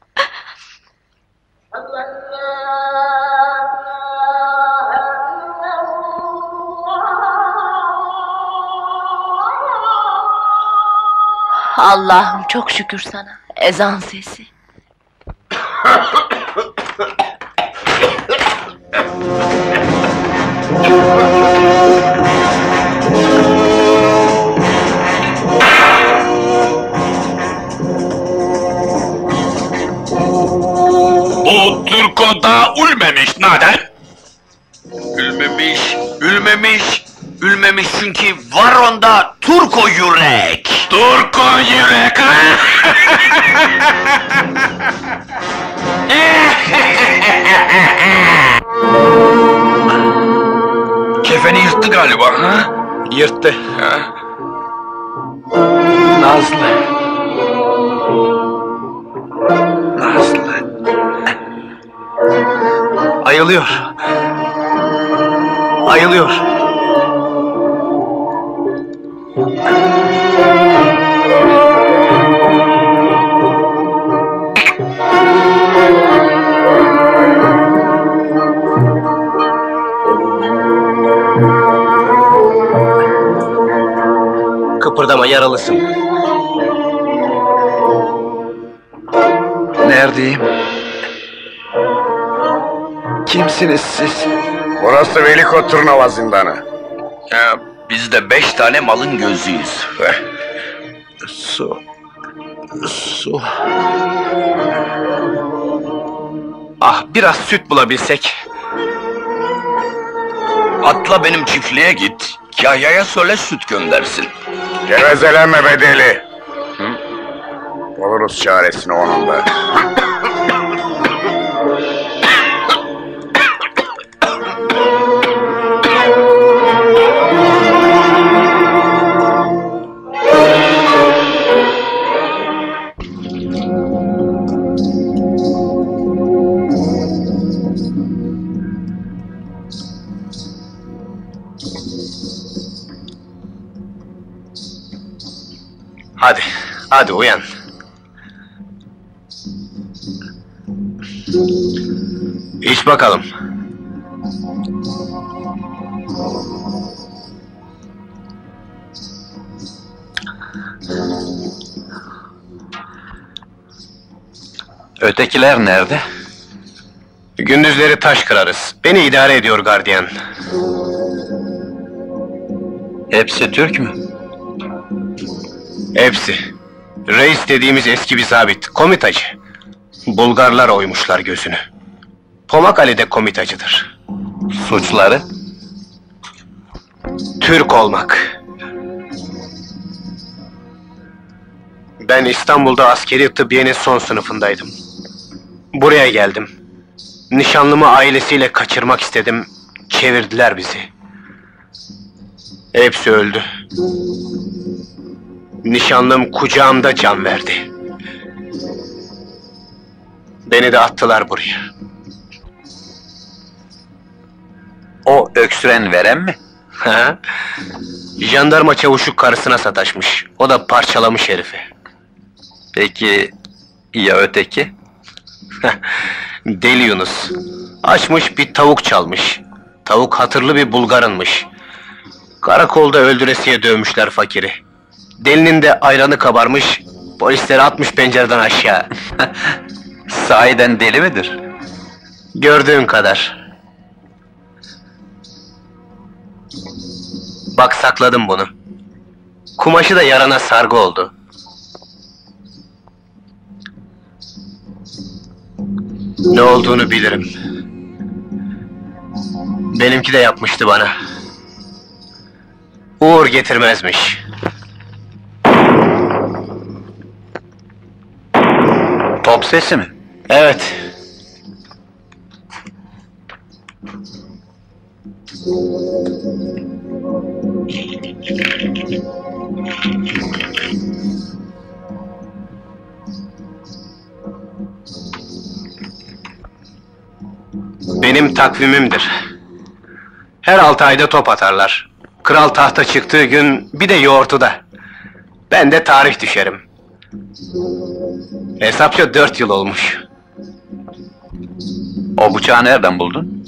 Allah'ım çok şükür sana. Ezan sesi. Bu Türko da ölmemiş naden. Ülmemiş, ülmemiş, ülmemiş çünkü var onda Turko yürek. Turko yürek ha? Kefeni yırttı galiba ha? Yırttı. Ha? Nazlı. Nazlı. Ayılıyor. Ayılıyor. Kıpırdama, yaralısın. Neredeyim? Kimsiniz siz? Burası Veliko Turnova zindanı. Ya, biz de beş tane malın gözüyüz. Su... Su... Ah, biraz süt bulabilsek. Atla benim çiftliğe git. Kahya'ya söyle süt göndersin. Gevezelenme be deli. Hı? Buluruz çaresini onun da. Hadi, hadi uyan. bakalım. Ötekiler nerede? Gündüzleri taş kırarız. Beni idare ediyor gardiyan. Hepsi Türk mü? Hepsi. Reis dediğimiz eski bir zabit, komitacı. Bulgarlar oymuşlar gözünü. Pomak Ali de komitacıdır. Suçları? Türk olmak. Ben İstanbul'da askeri tıbbiyenin son sınıfındaydım. Buraya geldim. Nişanlımı ailesiyle kaçırmak istedim. Çevirdiler bizi. Hepsi öldü. Nişanlım kucağımda can verdi. Beni de attılar buraya. O öksüren veren mi? Ha? Jandarma çavuşu karısına sataşmış. O da parçalamış herifi. Peki ya öteki? Deli Yunus. Açmış bir tavuk çalmış. Tavuk hatırlı bir Bulgarınmış. Karakolda öldüresiye dövmüşler fakiri. Delinin de ayranı kabarmış. Polisleri atmış pencereden aşağı. Sahiden deli midir? Gördüğün kadar. Bak sakladım bunu. Kumaşı da yarana sargı oldu. Ne olduğunu bilirim. Benimki de yapmıştı bana. Uğur getirmezmiş. Top sesi mi? Evet. Benim takvimimdir. Her altı ayda top atarlar. Kral tahta çıktığı gün bir de yoğurtuda. Ben de tarih düşerim. Hesapça dört yıl olmuş. O bıçağı nereden buldun?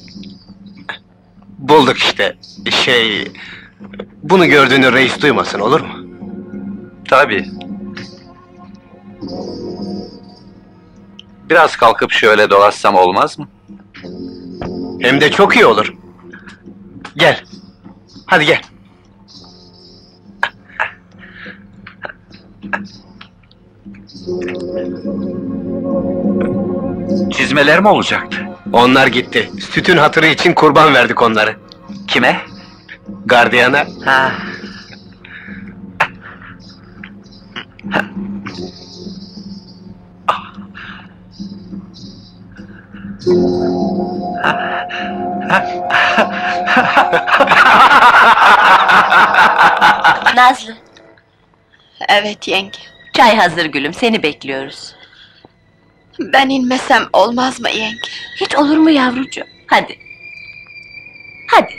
Bulduk işte. Şey... Bunu gördüğünü reis duymasın, olur mu? Tabii. Biraz kalkıp şöyle dolaşsam olmaz mı? Hem de çok iyi olur. Gel. Hadi gel. Çizmeler mi olacaktı? Onlar gitti. Sütün hatırı için kurban verdik onları. Kime? Gardiyana. Ha. Nazlı, Evet yenge. çay hazır gülüm, seni bekliyoruz. Ben inmesem olmaz mı yenge? Hiç olur mu yavrucuğum? Hadi. Hadi.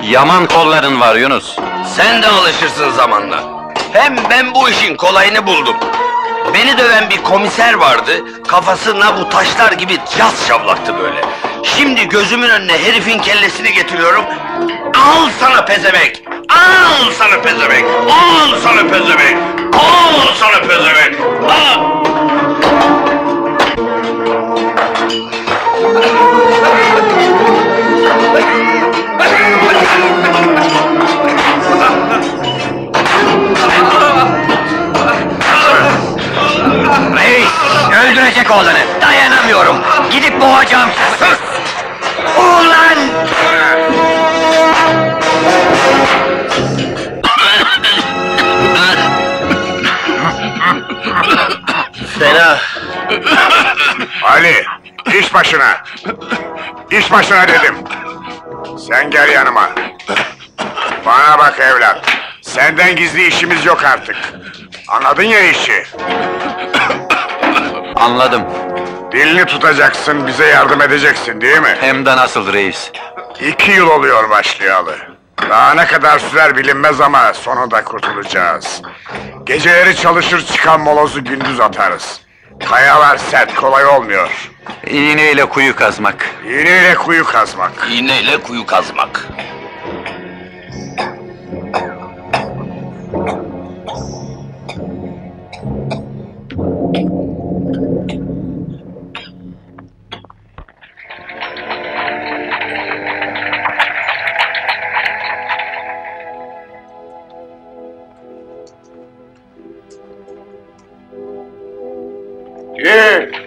Yaman kolların var Yunus. Sen de alışırsın zamanla. Hem ben bu işin kolayını buldum. Beni döven bir komiser vardı, kafasına bu taşlar gibi caz şavlaktı böyle. Şimdi gözümün önüne herifin kellesini getiriyorum. Al sana pezevenk! Al sana pezevenk! Al sana pezevenk! Al sana pezevenk! Al! Reis, öldürecek oğlanı. Dayanamıyorum. Gidip boğacağım. Sus! Ulan! Fena. Ali, iş başına. İş başına dedim. Sen gel yanıma. Bana bak evlat. Senden gizli işimiz yok artık. Anladın ya işi. Anladım. Dilini tutacaksın, bize yardım edeceksin değil mi? Hem de nasıl reis? İki yıl oluyor başlayalı. Daha ne kadar sürer bilinmez ama sonunda kurtulacağız. Geceleri çalışır çıkan molozu gündüz atarız. Kayalar sert, kolay olmuyor. İğneyle kuyu kazmak. İğneyle kuyu kazmak. İğneyle kuyu kazmak. Gel.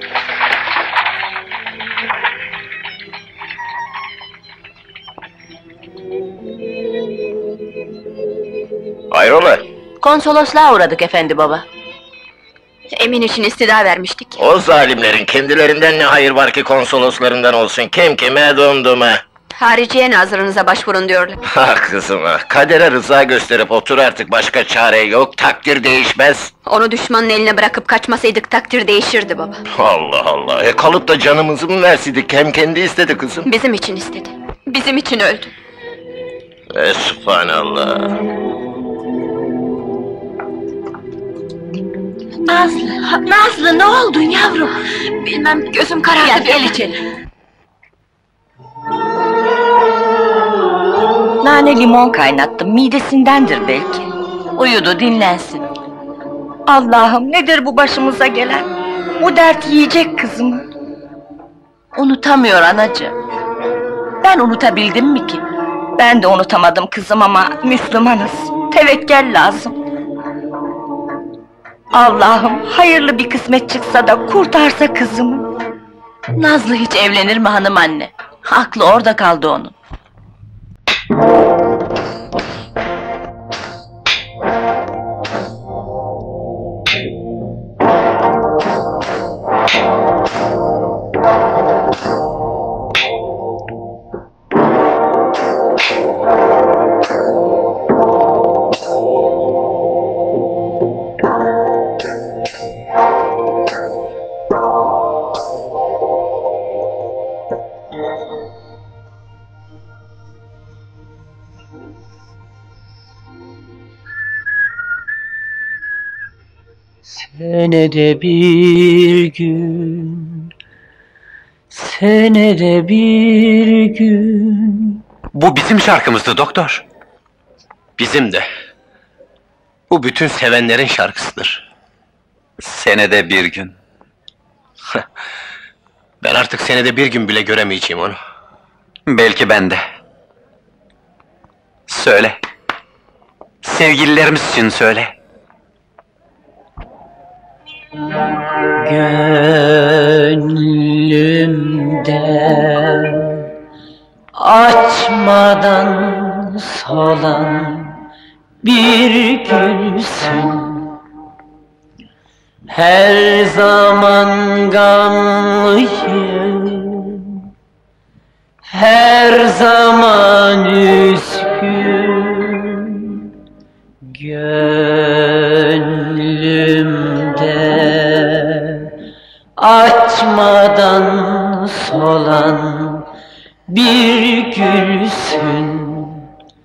Hayrola? Konsolosluğa uğradık efendi baba. Emin için istida vermiştik. O zalimlerin kendilerinden ne hayır var ki konsoloslarından olsun, kim kime dumduma. Hariciye nazırınıza başvurun diyorlar. Ah kızım ah, kadere rıza gösterip otur artık, başka çare yok, takdir değişmez. Onu düşmanın eline bırakıp kaçmasaydık takdir değişirdi baba. Allah Allah, e kalıp da canımızı mı verseydik, hem kendi istedi kızım. Bizim için istedi. Bizim için öldü. E subhanallah. Nazlı, Nazlı ne oldun yavrum? Bilmem, gözüm karardı. Gel, gel içeri. Nane limon kaynattım, midesindendir belki. Uyudu, dinlensin. Allah'ım, nedir bu başımıza gelen? Bu dert yiyecek kızımı. Unutamıyor anacığım. Ben unutabildim mi ki? Ben de unutamadım kızım ama Müslümanız. Tevekkül lazım. Allah'ım, hayırlı bir kısmet çıksa da kurtarsa kızımı. Nazlı hiç evlenir mi hanım anne? Aklı orada kaldı onun. Senede bir gün, senede bir gün. Bu bizim şarkımızdı doktor. Bizim de. Bu bütün sevenlerin şarkısıdır. Senede bir gün. Ben artık senede bir gün bile göremeyeceğim onu. Belki ben de. Söyle. Sevgililerimiz için söyle. Gönlümde açmadan solan bir gülsün. Her zaman gamlıyım, her zaman üzgün. Gönlümde açmadan solan bir gülsün.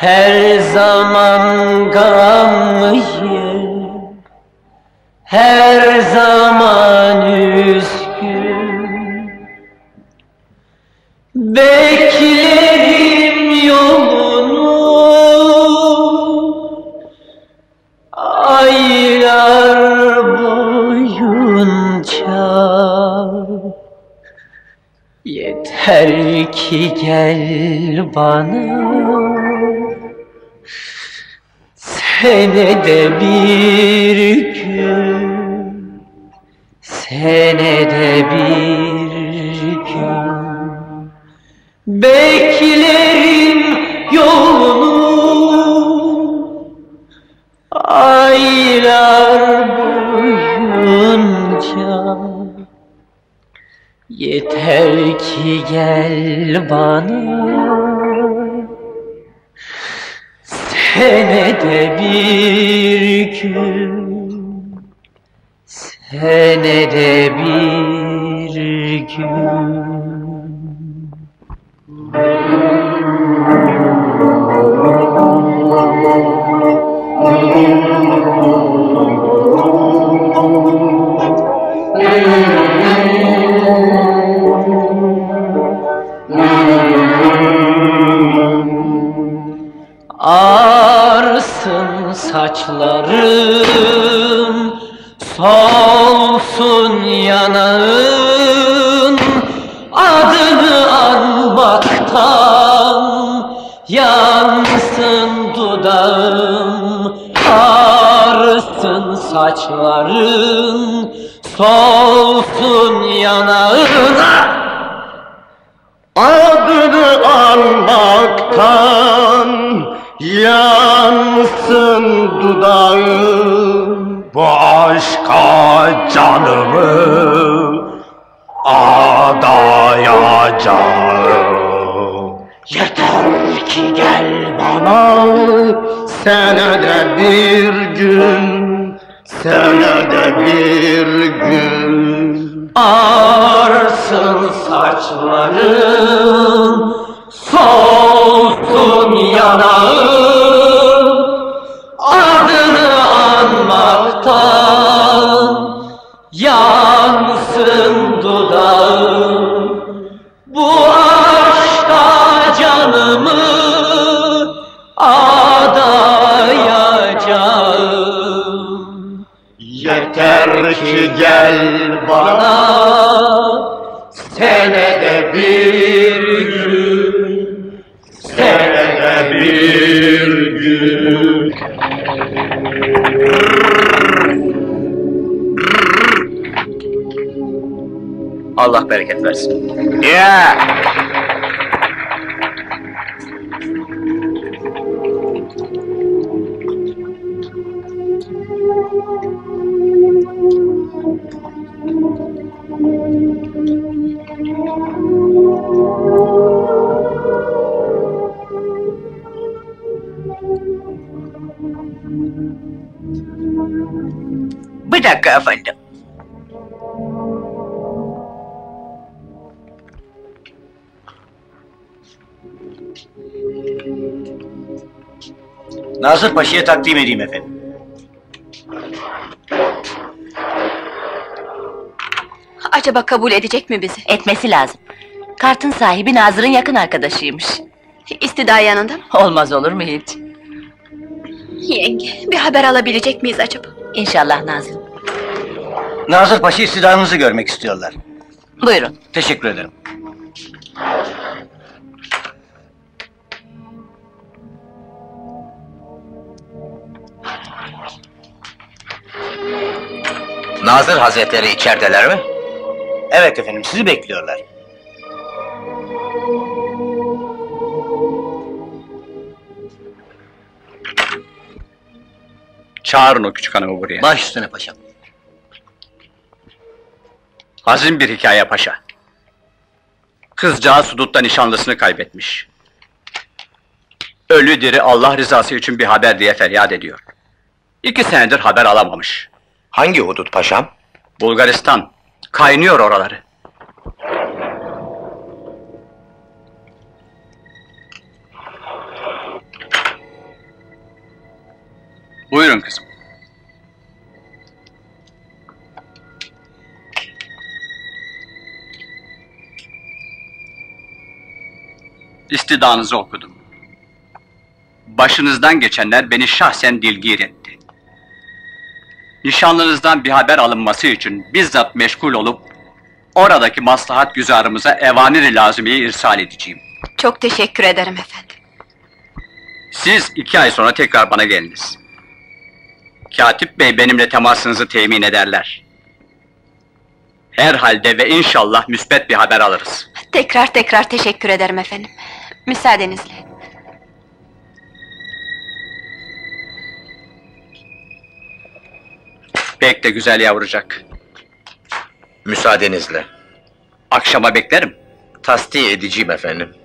her zaman gamlıyım, her zaman üzgün. Beklerim yolunu aylar boyunca. Yeter ki gel bana, senede bir gün, senede bir gün. Beklerim yolunu aylar boyunca. Yeter ki gel bana, senede bir gün, senede bir gün. Ağarsın saçlarım, solsun yanağın, adını anmaktan yansın dudağım. Ağarsın saçların, solsun yanağın, adını anmaktan yansın dudağım. Bu aşka canımı adayacağım. Yeter ki gel bana, senede bir gün, senede bir gün. Ağarsın saçların, solsun yanağın, adını anmaktan yansın dudağım. Bu aşka canımı adayacağım. Yeter ki gel bana, senede bir gün, senede bir gün. Allah bereket versin. Ya! Bir dakika efendim. Nazır Paşa'ya takdim edeyim efendim. Acaba kabul edecek mi bizi? Etmesi lazım. Kartın sahibi Nazır'ın yakın arkadaşıymış. İstida yanında mı? Olmaz olur mu hiç? Yenge, bir haber alabilecek miyiz acaba? İnşallah Nazır. Nazır Paşa istidanınızı görmek istiyorlar. Buyurun. Teşekkür ederim. Nazır Hazretleri içerideler mi? Evet efendim, sizi bekliyorlar. Çağırın o küçük hanımı buraya. Baş üstüne paşam. Hazin bir hikaye paşa. Kızcağız hudutta nişanlısını kaybetmiş. Ölü diri Allah rızası için bir haber diye feryat ediyor. İki senedir haber alamamış. Hangi hudut paşam? Bulgaristan. Kaynıyor oraları. Buyurun kızım. İstidanızı okudum. Başınızdan geçenler beni şahsen dilgir etti. Nişanlınızdan bir haber alınması için bizzat meşgul olup oradaki maslahat güzarımıza evanir-i lazımiyi irsal edeceğim. Çok teşekkür ederim efendim. Siz iki ay sonra tekrar bana geliniz. Katip bey benimle temasınızı temin ederler. Herhalde ve inşallah müsbet bir haber alırız. Tekrar tekrar teşekkür ederim efendim. Müsaadenizle. Pek de güzel yavrucak. Müsaadenizle. Akşama beklerim. Tasdiye edeceğim efendim.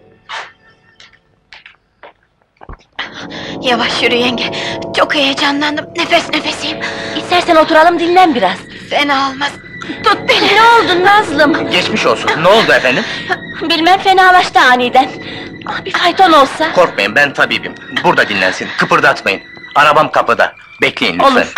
Yavaş yürü yenge. Çok heyecanlandım. Nefes nefesiyim. İstersen oturalım dinlen biraz. Fena olmaz. Tut beni. Ne oldu Nazlım? Geçmiş olsun. Ne oldu efendim? Bilmem, fenalaştı aniden. Ah, bir fayton olsa. Korkmayın, ben tabibim. Burada dinlensin. Kıpırdatmayın. Arabam kapıda. Bekleyin lütfen. Olur.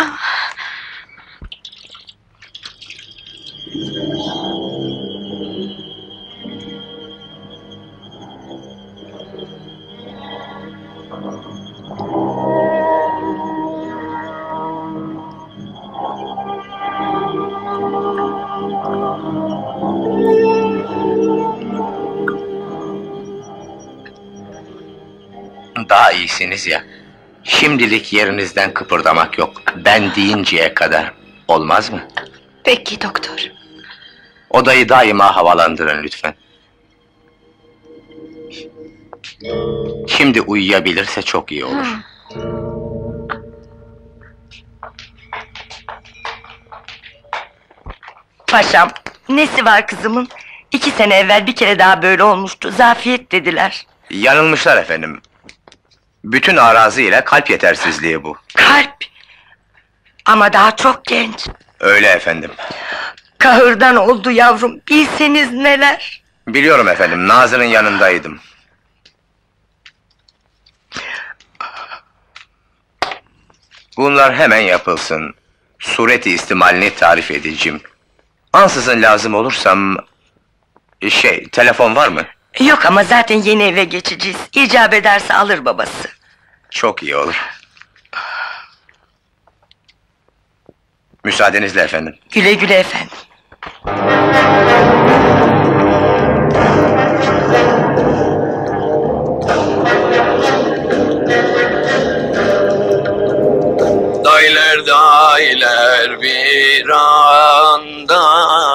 Daha iyisiniz ya. Şimdilik yerinizden kıpırdamak yok. Ben deyinceye kadar. Olmaz mı? Peki doktor. Odayı daima havalandırın lütfen. Şimdi uyuyabilirse çok iyi olur. Paşam, nesi var kızımın? İki sene evvel bir kere daha böyle olmuştu. Zafiyet dediler. Yanılmışlar efendim. Bütün arazi ile kalp yetersizliği bu. Kalp! Ama daha çok genç. Öyle efendim. Kahırdan oldu yavrum. Bilseniz neler. Biliyorum efendim, Nazır'ın yanındaydım. Bunlar hemen yapılsın. Sureti istimalini tarif edeceğim. Ansızın lazım olursam... Şey, telefon var mı? Yok ama zaten yeni eve geçeceğiz. İcap ederse alır babası. Çok iyi olur. Müsaadenizle efendim. Güle güle efendim. Dayler dayler bir anda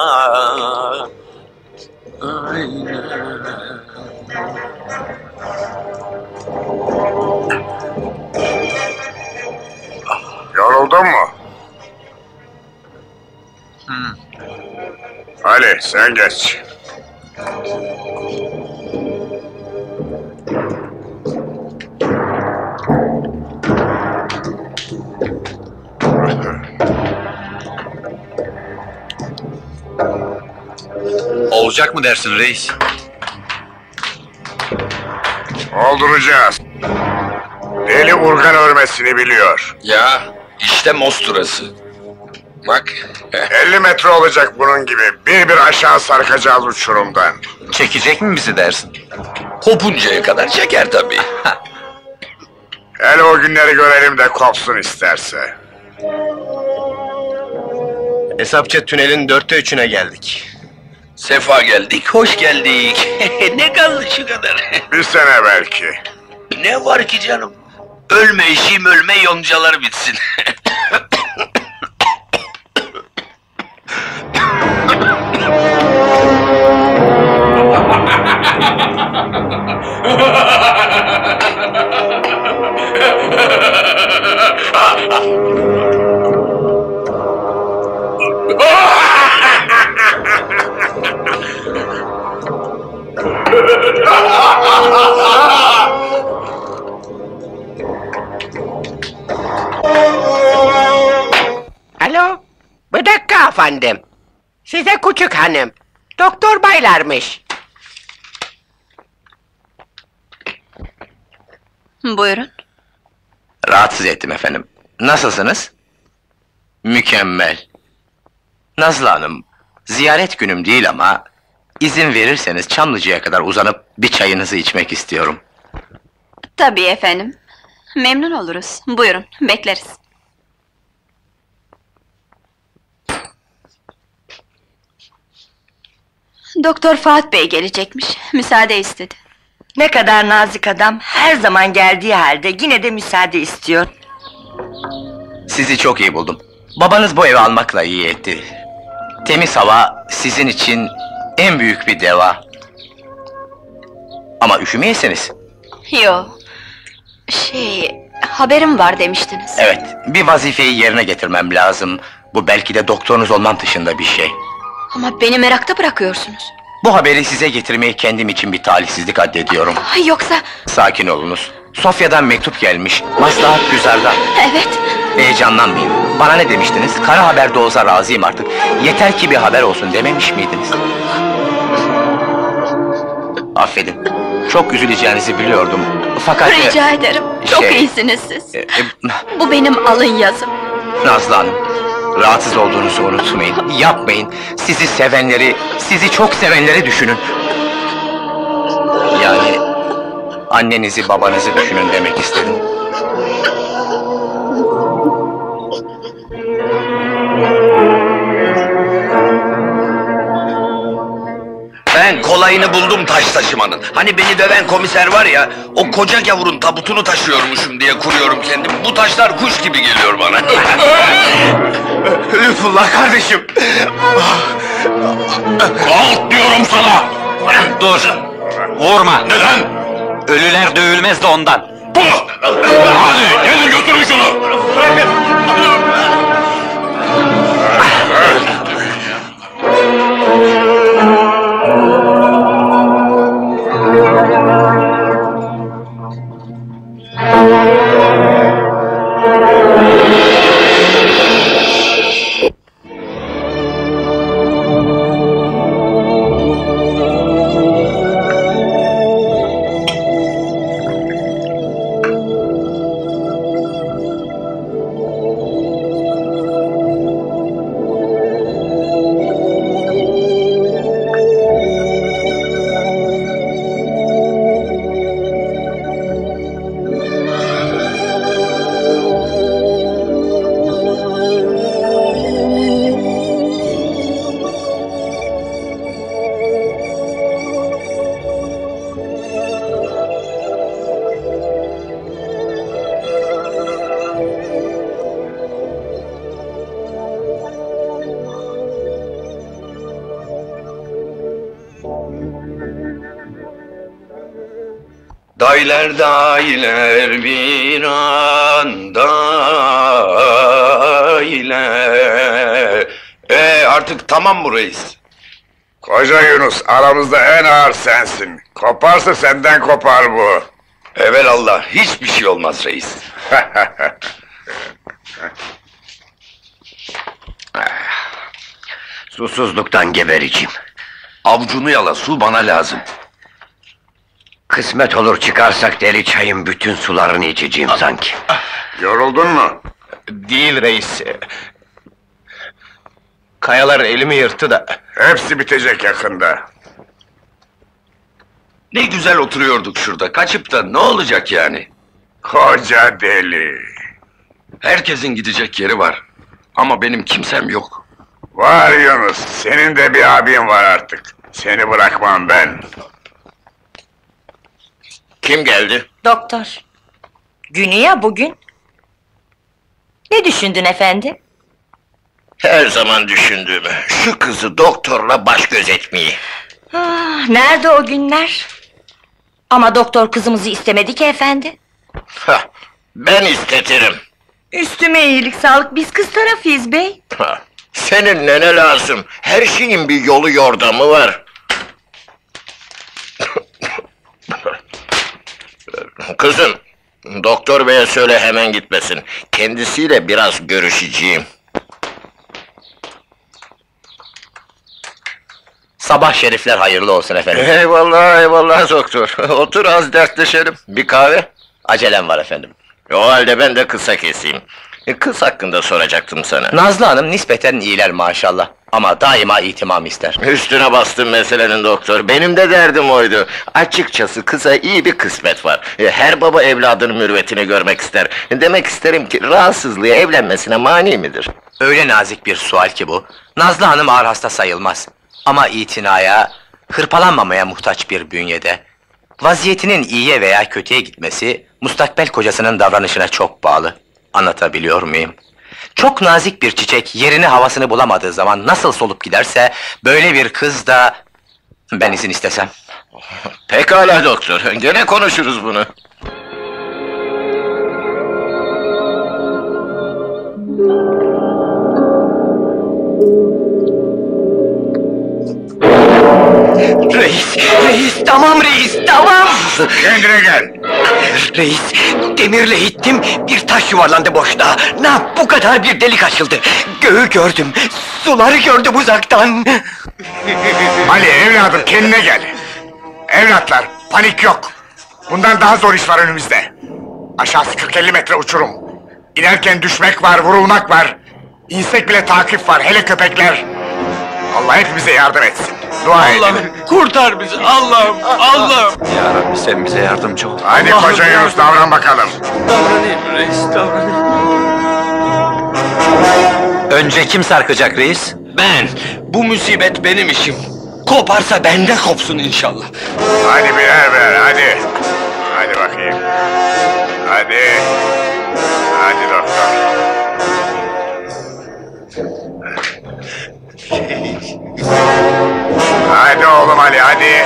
Yoruldun mu? Hmm. Ali sen geç. Olacak mı dersin reis? Olduracağız. Deli urgan örmesini biliyor. Ya işte mosturası. Bak. elli metre olacak bunun gibi. Bir bir aşağı sarkacağız uçurumdan. Çekecek mi bizi dersin? Kopuncaya kadar çeker tabii. Hele o günleri görelim de kopsun isterse. Hesapça tünelin dörtte üçüne geldik. Sefa geldik, hoş geldik. Ne kaldı şu kadar? Bir sene belki. Ne var ki canım? Ölme işim ölme yoncalar bitsin. Alo, bir dakika efendim. Size küçük hanım, doktor baylarmış. Buyurun. Rahatsız ettim efendim. Nasılsınız? Mükemmel. Nazlı Hanım, ziyaret günüm değil ama izin verirseniz Çamlıca'ya kadar uzanıp bir çayınızı içmek istiyorum. Tabii efendim. Memnun oluruz. Buyurun, bekleriz. Doktor Fuat Bey gelecekmiş. Müsaade istedi. Ne kadar nazik adam, her zaman geldiği halde yine de müsaade istiyor. Sizi çok iyi buldum. Babanız bu evi almakla iyi etti. Temiz hava sizin için en büyük bir deva. Ama üşümeyesiniz. Yo. Şey, haberim var demiştiniz. Evet, bir vazifeyi yerine getirmem lazım. Bu belki de doktorunuz olmam dışında bir şey. Ama beni merakta bırakıyorsunuz. Bu haberi size getirmeyi kendim için bir talihsizlik addediyorum. Ay, yoksa... Sakin olunuz. Sofya'dan mektup gelmiş, maslahat güzarda. Evet. Heyecanlanmayın. Bana ne demiştiniz? Kara haber de olsa razıyım artık. Yeter ki bir haber olsun dememiş miydiniz? Affedin. Çok üzüleceğinizi biliyordum. Fakat... Rica ederim. Çok şey, iyisiniz siz. E, e, Bu benim alın yazım. Nazlı Hanım, rahatsız olduğunuzu unutmayın. Yapmayın. Sizi sevenleri, sizi çok sevenleri düşünün. Yani... annenizi, babanızı düşünün demek istedim. Ben kolayını buldum taş taşımanın. Hani beni döven komiser var ya, o koca gavurun tabutunu taşıyormuşum diye kuruyorum kendim. Bu taşlar kuş gibi geliyor bana. Lütfullah kardeşim! Kalk diyorum sana! Dur! Vurma! Neden? Ölüler dövülmez de ondan. Hadi gelin götürün şunu! Dayler dayler bir anda ile. Ee, artık tamam mı reis? Koca Yunus, aramızda en ağır sensin. Koparsa senden kopar bu. Evelallah, hiçbir şey olmaz reis. Susuzluktan gebereceğim. Avucunu yala, su bana lazım. Kısmet olur çıkarsak deli çayın bütün sularını içeceğim sanki. Yoruldun mu? Değil reis. Kayalar elimi yırttı da. Hepsi bitecek yakında. Ne güzel oturuyorduk şurada, kaçıp da ne olacak yani? Koca deli. Herkesin gidecek yeri var. Ama benim kimsem yok. Var Yunus, senin de bir abin var artık. Seni bırakmam ben. Kim geldi? Doktor. Günü ya bugün. Ne düşündün efendi? Her zaman düşündüğümü, şu kızı doktorla baş göz etmeyi. Ah, nerede o günler? Ama doktor kızımızı istemedi ki efendi. Hah, ben istetirim. Üstüme iyilik sağlık, biz kız tarafıyız bey. Ha, senin ne lazım? Her şeyin bir yolu yordamı var. Kızım, doktor beye söyle hemen gitmesin. Kendisiyle biraz görüşeceğim. Sabah şerifler hayırlı olsun efendim. Eyvallah eyvallah doktor. Otur az dertleşelim. Bir kahve? Acelem var efendim. O halde ben de kısa keseyim. E, kız hakkında soracaktım sana. Nazlı Hanım nispeten iyiler maşallah. Ama daima itimam ister. Üstüne bastım meselenin doktor. Benim de derdim oydu. Açıkçası kıza iyi bir kısmet var. E, Her baba evladının mürüvvetini görmek ister. Demek isterim ki rahatsızlığı evlenmesine mani midir? Öyle nazik bir sual ki bu. Nazlı Hanım ağır hasta sayılmaz. Ama itinaya, hırpalanmamaya muhtaç bir bünyede. Vaziyetinin iyiye veya kötüye gitmesi, mustakbel kocasının davranışına çok bağlı. Anlatabiliyor muyum? Çok nazik bir çiçek, yerini havasını bulamadığı zaman nasıl solup giderse, böyle bir kız da... Ben izin istesem. Pekala doktor, gene konuşuruz bunu. Reis, reis, tamam reis, tamam! Kendine gel! Reis, demirle ittim, bir taş yuvarlandı boşluğa. Ne yap, bu kadar bir delik açıldı. Göğü gördüm, suları gördüm uzaktan. Ali evladım kendine gel! Evlatlar, panik yok! Bundan daha zor iş var önümüzde. Aşağısı kırk elli metre uçurum. İnerken düşmek var, vurulmak var. İnsek bile takip var, hele köpekler. Allah hepimize yardım etsin. Dua edin. Allah'ım kurtar bizi, Allah'ım, Allah'ım! Ya Rabbi sen bize yardımcı ol. Hadi Allah'ım koca ya. Yunus davran bakalım. Davranayım reis, davranayım. Önce kim sarkacak reis? Ben, bu musibet benim işim. Koparsa bende kopsun inşallah. Hadi birer birer hadi. Hadi bakayım. Hadi. Hadi doktor. Hadi oğlum Ali hadi.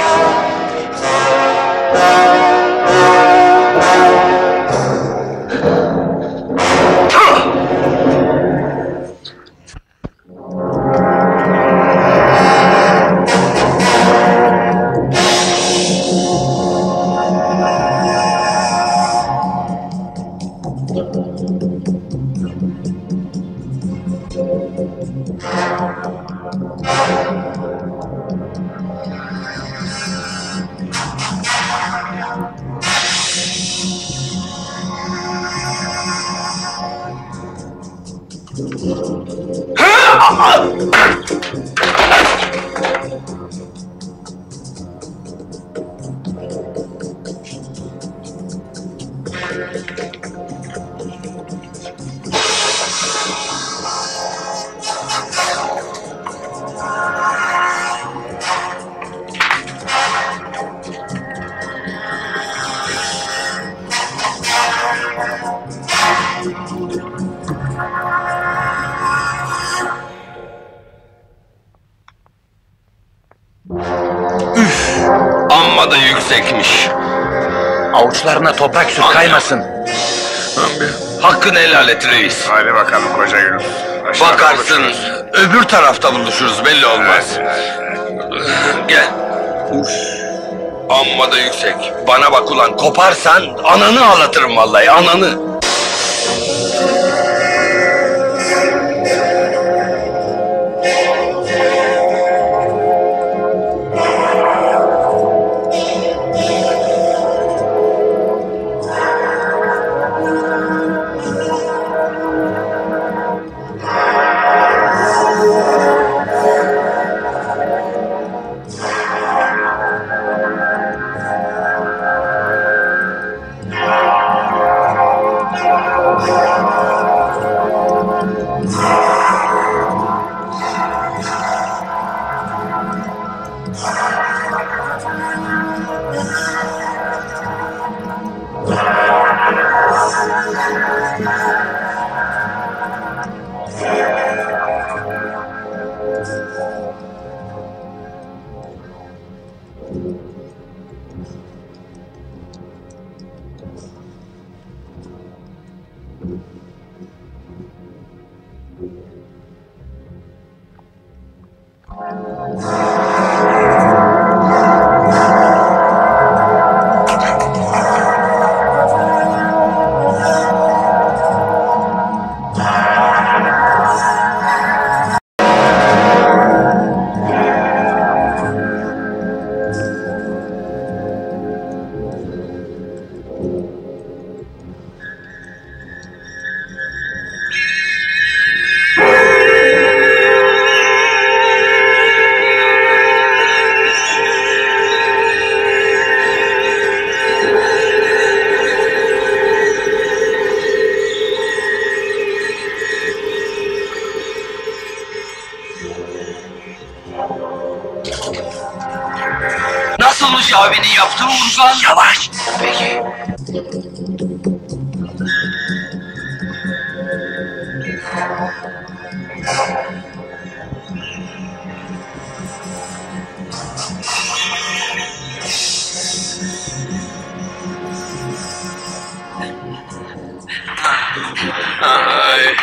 Amma da yüksekmiş. Avuçlarına toprak sür kaymasın. Hakkını helal et reis. Hadi bakalım koca Yunus. Aşağıda Bakarsın, buluşuruz. öbür tarafta buluşuruz, belli olmaz. Gel. Uf. Amma da yüksek. Bana bak ulan, koparsan ananı ağlatırım vallahi, ananı. Hulusi abinin yaptığı urgan. Yavaş! Peki. Ay.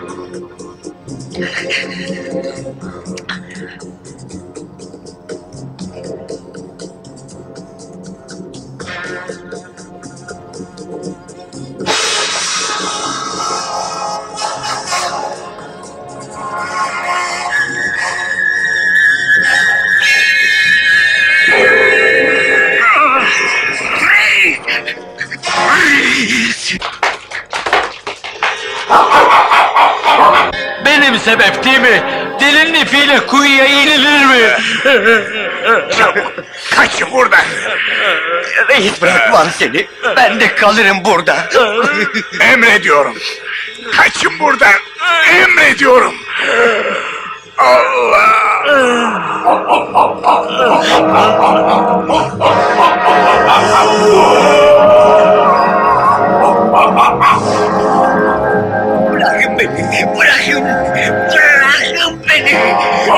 Benim sebep değil mi? Delinin ipiyle kuyuya inilir mi? Çabuk, kaçın buradan! Reis bırakmam seni, ben de kalırım burada. Emrediyorum! Kaçın buradan! Emrediyorum! Allah! Bırakın beni, bırakın! Bırakın beni!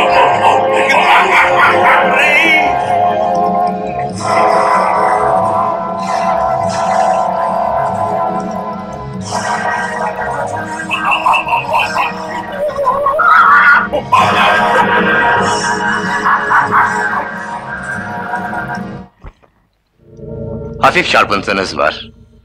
Hafif çarpıntınız var.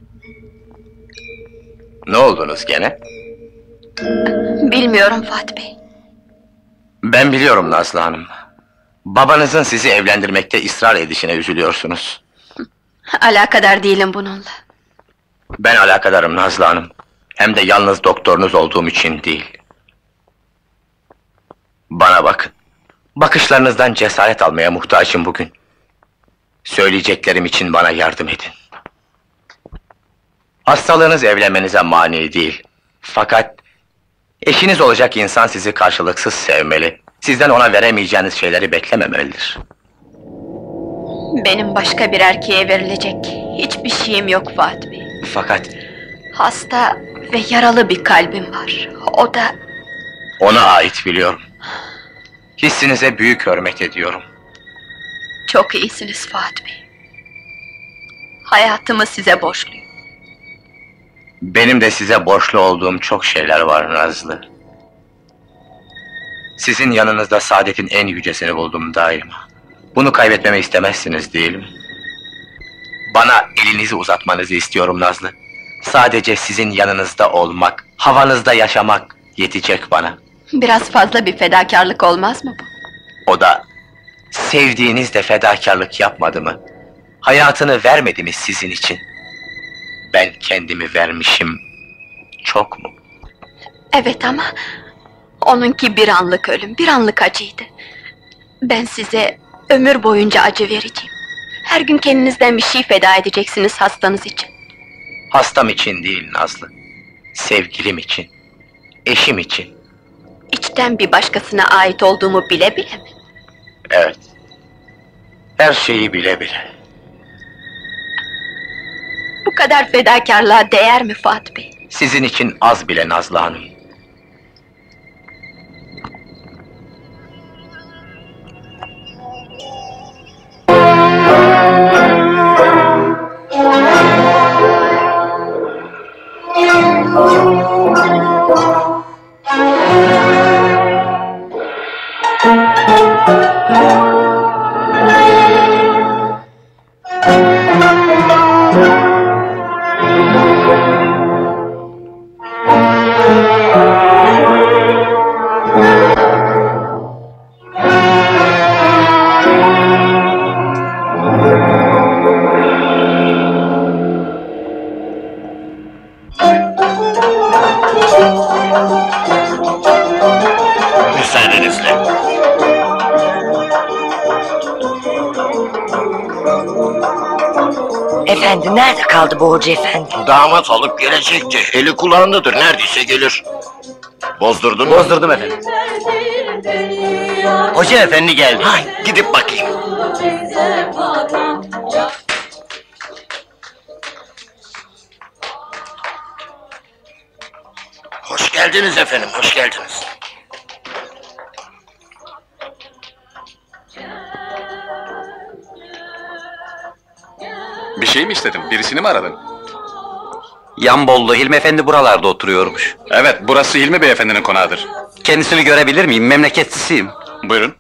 Ne oldunuz gene? Bilmiyorum Fuat Bey. Ben biliyorum Nazlı Hanım. Babanızın sizi evlendirmekte ısrar edişine üzülüyorsunuz. Alakadar değilim bununla. Ben alakadarım Nazlı Hanım. Hem de yalnız doktorunuz olduğum için değil. Bana bakın. Bakışlarınızdan cesaret almaya muhtaçım bugün. Söyleyeceklerim için bana yardım edin. Hastalığınız evlenmenize mani değil. Fakat eşiniz olacak insan sizi karşılıksız sevmeli. Sizden ona veremeyeceğiniz şeyleri beklememelidir. Benim başka bir erkeğe verilecek hiçbir şeyim yok Fuat Bey. Fakat Hasta ve yaralı bir kalbim var. O da... ona ait biliyorum. Hissinize büyük hürmet ediyorum. Çok iyisiniz Fuat Bey. Hayatımı size borçluyum. Benim de size borçlu olduğum çok şeyler var Nazlı. Sizin yanınızda saadetin en yücesini buldum daima. Bunu kaybetmemi istemezsiniz değil mi? Bana elinizi uzatmanızı istiyorum Nazlı. Sadece sizin yanınızda olmak, havanızda yaşamak yetecek bana. Biraz fazla bir fedakarlık olmaz mı bu? O da sevdiğiniz de fedakarlık yapmadı mı? Hayatını vermedi mi sizin için? Ben kendimi vermişim. Çok mu? Evet ama onunki bir anlık ölüm, bir anlık acıydı. Ben size ömür boyunca acı vereceğim. Her gün kendinizden bir şey feda edeceksiniz hastanız için. Hastam için değil Nazlı. Sevgilim için. Eşim için. İçten bir başkasına ait olduğumu bile bile mi? Evet. Her şeyi bile bile. Bu kadar fedakarlığa değer mi Fuat Bey? Sizin için az bile Nazlı Hanım. Müsaadenizle. Efendi nerede kaldı bu hoca efendi? Damat alıp gelecekti. Eli kulağındadır. Neredeyse gelir. Bozdurdun mu? Bozdurdum efendim. Hoca efendi geldi. Ha, gidip bakayım. geldiniz efendim, hoş geldiniz. Bir şey mi istedin? Birisini mi aradın? Yanbollu Hilmi Efendi buralarda oturuyormuş. Evet, burası Hilmi Beyefendinin konağıdır. Kendisini görebilir miyim? Memleketlisiyim. Buyurun.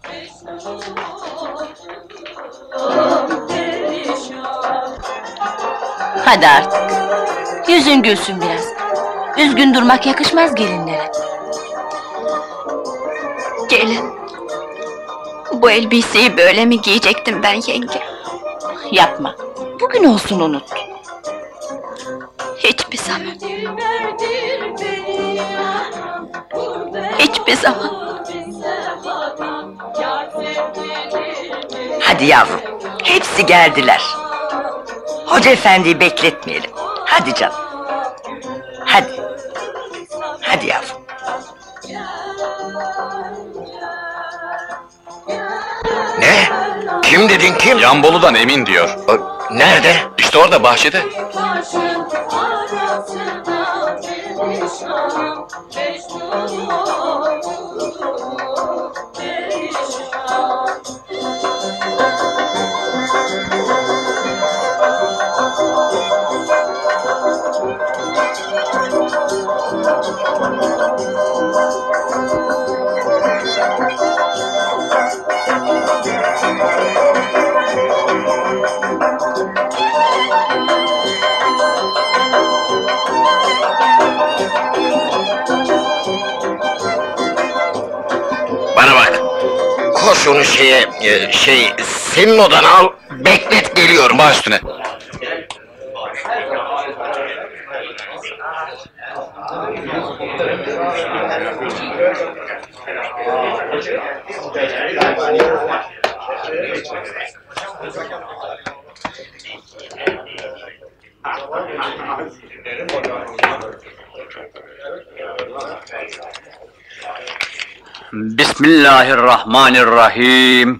Hadi artık. Yüzün gülsün biraz. Üzgün durmak yakışmaz gelinlere. Gelin. Bu elbiseyi böyle mi giyecektim ben yenge? Yapma. Bugün olsun unut. Hiçbir zaman. Hiçbir zaman. Hadi yavrum, hepsi geldiler. Hoca efendiyi bekletmeyelim. Hadi canım. Hadi. Hadi yavrum. Ne? Kim dedin kim? Yanbolu'dan Emin diyor. Nerede? İşte orada bahçede. Bana bak. Koş onu şeye, e, şey, senin odana al, beklet geliyorum. Baş üstüne. Bismillahirrahmanirrahim.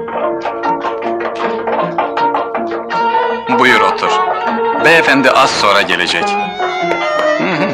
Buyur otur. Beyefendi az sonra gelecek. Hı hı.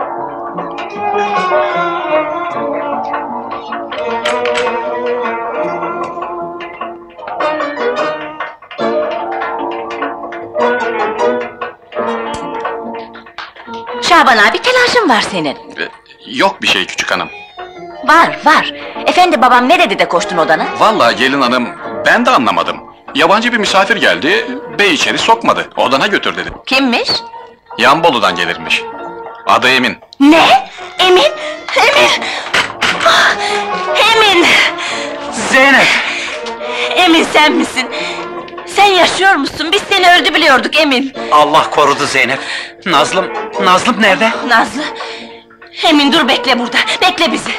Şaban abi, telaşın var senin. Yok bir şey küçük hanım. Var, var. Efendi babam ne dedi de koştun odana? Vallahi gelin hanım, ben de anlamadım. Yabancı bir misafir geldi, bey içeri sokmadı, odana götür dedi. Kimmiş? Yanbolu'dan gelirmiş. Adı Emin. Ne? Emin? Emin! Ah, Emin! Zeynep! Emin sen misin? Sen yaşıyor musun? Biz seni öldü biliyorduk Emin. Allah korudu Zeynep. Nazlım, Nazlım nerede? Nazlı! Emin dur bekle burada, bekle bizi!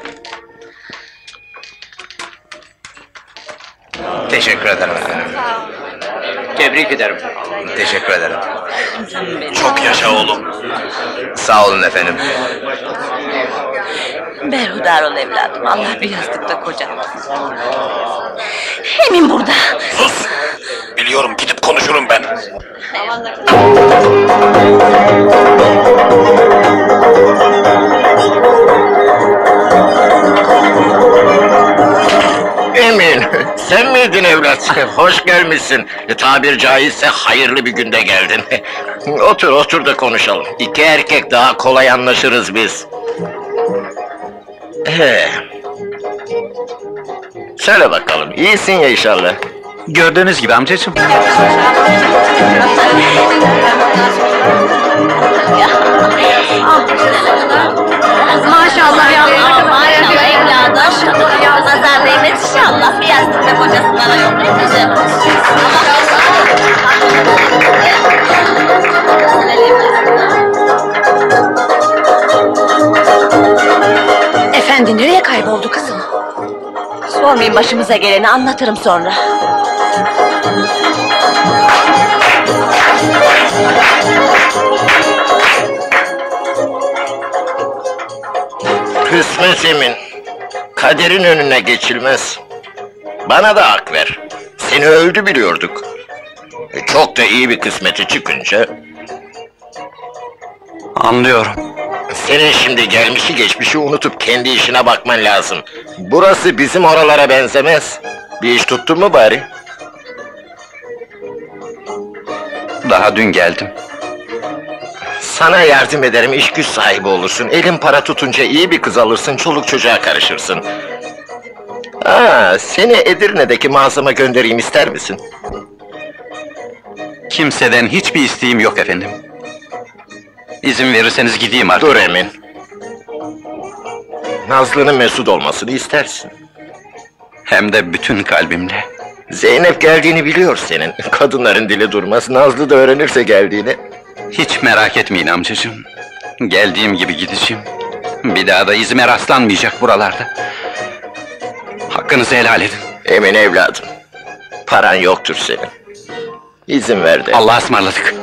Teşekkür ederim efendim. Tebrik ederim. Teşekkür ederim. Çok yaşa oğlum. Sağ olun efendim. Berhudar ol evladım, Allah bir yastıkta kocalamasın. Emin burada! Sus! Biliyorum, gidip konuşurum ben. Emin, sen miydin evlat? Hoş gelmişsin. E, tabir caizse hayırlı bir günde geldin. Otur, otur da konuşalım. İki erkek daha kolay anlaşırız biz. He. Söyle bakalım, iyisin ya inşallah. Gördüğünüz gibi amcacığım. Maşallah ya, maşallah evladım. Nazar değmez inşallah. Bir yastıkta kocasından yok bize. Efendi nereye kayboldu kızım? Sormayın başımıza geleni, anlatırım sonra. Kısmet Emin, kaderin önüne geçilmez. Bana da hak ver. Seni öldü biliyorduk. E, çok da iyi bir kısmeti çıkınca... Anlıyorum. Senin şimdi gelmişi geçmişi unutup kendi işine bakman lazım. Burası bizim oralara benzemez. Bir iş tuttun mu bari? Daha dün geldim. Sana yardım ederim, iş güç sahibi olursun. Elin para tutunca iyi bir kız alırsın, çoluk çocuğa karışırsın. Aa, seni Edirne'deki mağazama göndereyim, ister misin? Kimseden hiçbir isteğim yok efendim. İzin verirseniz gideyim artık. Dur Emin. Nazlı'nın mesut olmasını istersin. Hem de bütün kalbimle. Zeynep geldiğini biliyor senin. Kadınların dili durmaz, Nazlı da öğrenirse geldiğini. Hiç merak etmeyin amcacığım. Geldiğim gibi gideceğim. Bir daha da izime rastlanmayacak buralarda. Hakkınızı helal edin. Emin evladım, paran yoktur senin. İzin ver de. Allah'a ısmarladık.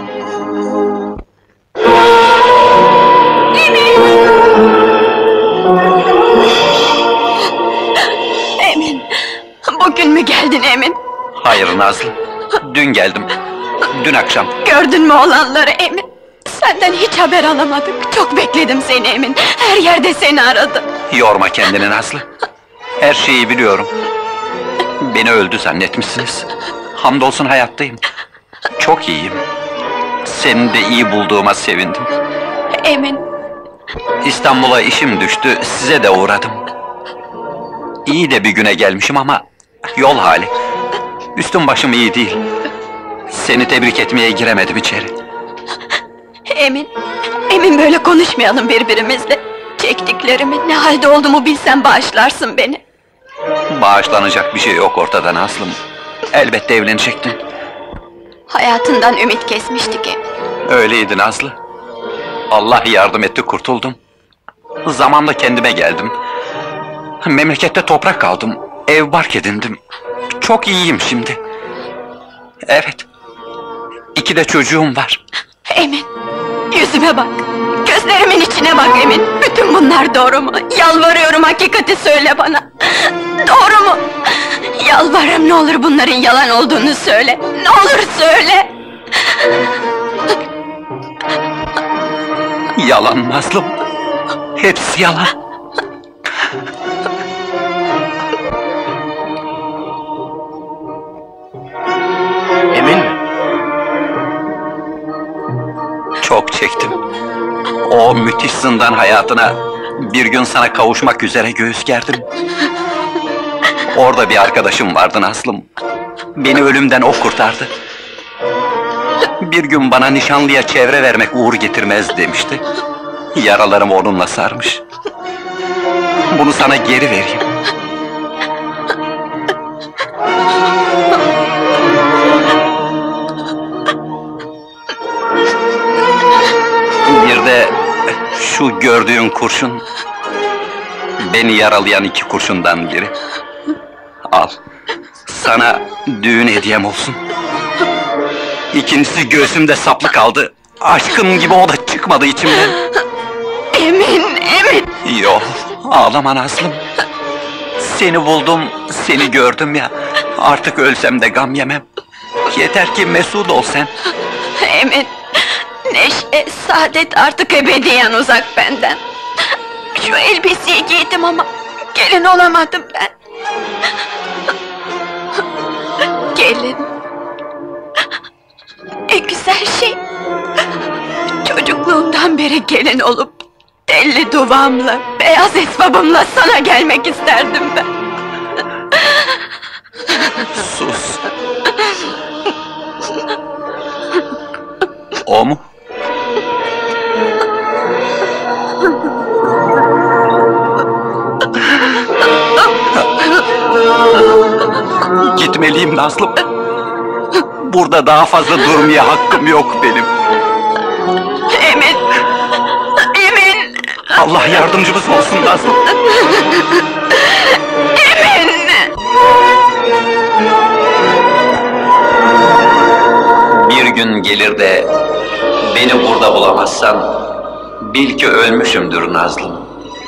Emin, bugün mü geldin Emin? Hayır Nazlı, dün geldim. Dün akşam. Gördün mü olanları Emin? Senden hiç haber alamadık. Çok bekledim seni Emin. Her yerde seni aradım. Yorma kendini Nazlı. Her şeyi biliyorum. Beni öldü zannetmişsiniz. Hamdolsun hayattayım. Çok iyiyim. Seni de iyi bulduğuma sevindim. Emin. İstanbul'a işim düştü, size de uğradım. İyi de bir güne gelmişim ama yol hali. Üstüm başım iyi değil. Seni tebrik etmeye giremedim içeri. Emin, Emin böyle konuşmayalım birbirimizle. Çektiklerimi, ne halde olduğumu bilsen bağışlarsın beni. Bağışlanacak bir şey yok ortada Nazlım. Elbette evlenecektin. Hayatından ümit kesmiştik Emin. Öyleydi Nazlı. Allah yardım etti, kurtuldum. Zamanla kendime geldim. Memlekette toprak kaldım, ev bark edindim. Çok iyiyim şimdi. Evet, iki de çocuğum var. Emin, yüzüme bak. Gözlerimin içine bak Emin. Bütün bunlar doğru mu? Yalvarıyorum, hakikati söyle bana. Doğru mu? Yalvarırım, ne olur bunların yalan olduğunu söyle. Ne olur söyle. Yalan Nazlım. Hepsi yalan. Emin mi? Çok çektim. O müthiş zindan hayatına bir gün sana kavuşmak üzere göğüs gerdim. Orada bir arkadaşım vardı Nazlım. Beni ölümden o kurtardı. Bir gün bana nişanlıya çevre vermek uğur getirmez demişti. Yaralarımı onunla sarmış. Bunu sana geri vereyim. Bir de şu gördüğün kurşun, beni yaralayan iki kurşundan biri. Al, sana düğün hediyem olsun. İkincisi göğsümde saplı kaldı. Aşkım gibi o da çıkmadı içimden. Emin, Emin! Yok, ağlama Nazlım. Seni buldum, seni gördüm ya. Artık ölsem de gam yemem. Yeter ki mesut ol sen. Emin, neşe, saadet artık ebediyen uzak benden. Şu elbiseyi giydim ama gelin olamadım ben. Gelin. Ne güzel şey. Çocukluğumdan beri gelin olup telli duvağımla, beyaz esbabımla sana gelmek isterdim ben. Sus. O mu? Gitmeliyim Nazlım. Burada daha fazla durmaya hakkım yok benim. Emin! Emin! Allah yardımcımız olsun Nazlım. Emin! Bir gün gelir de beni burada bulamazsan bil ki ölmüşümdür Nazlım.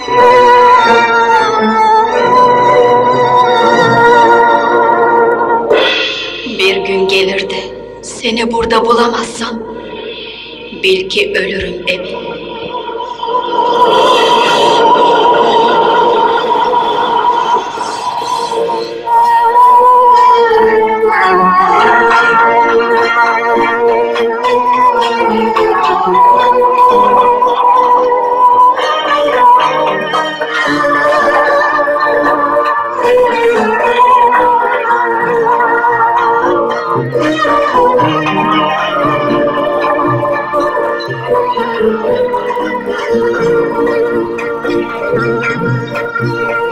Bir gün gelir de seni burada bulamazsam bil ki ölürüm Emin. Thank you.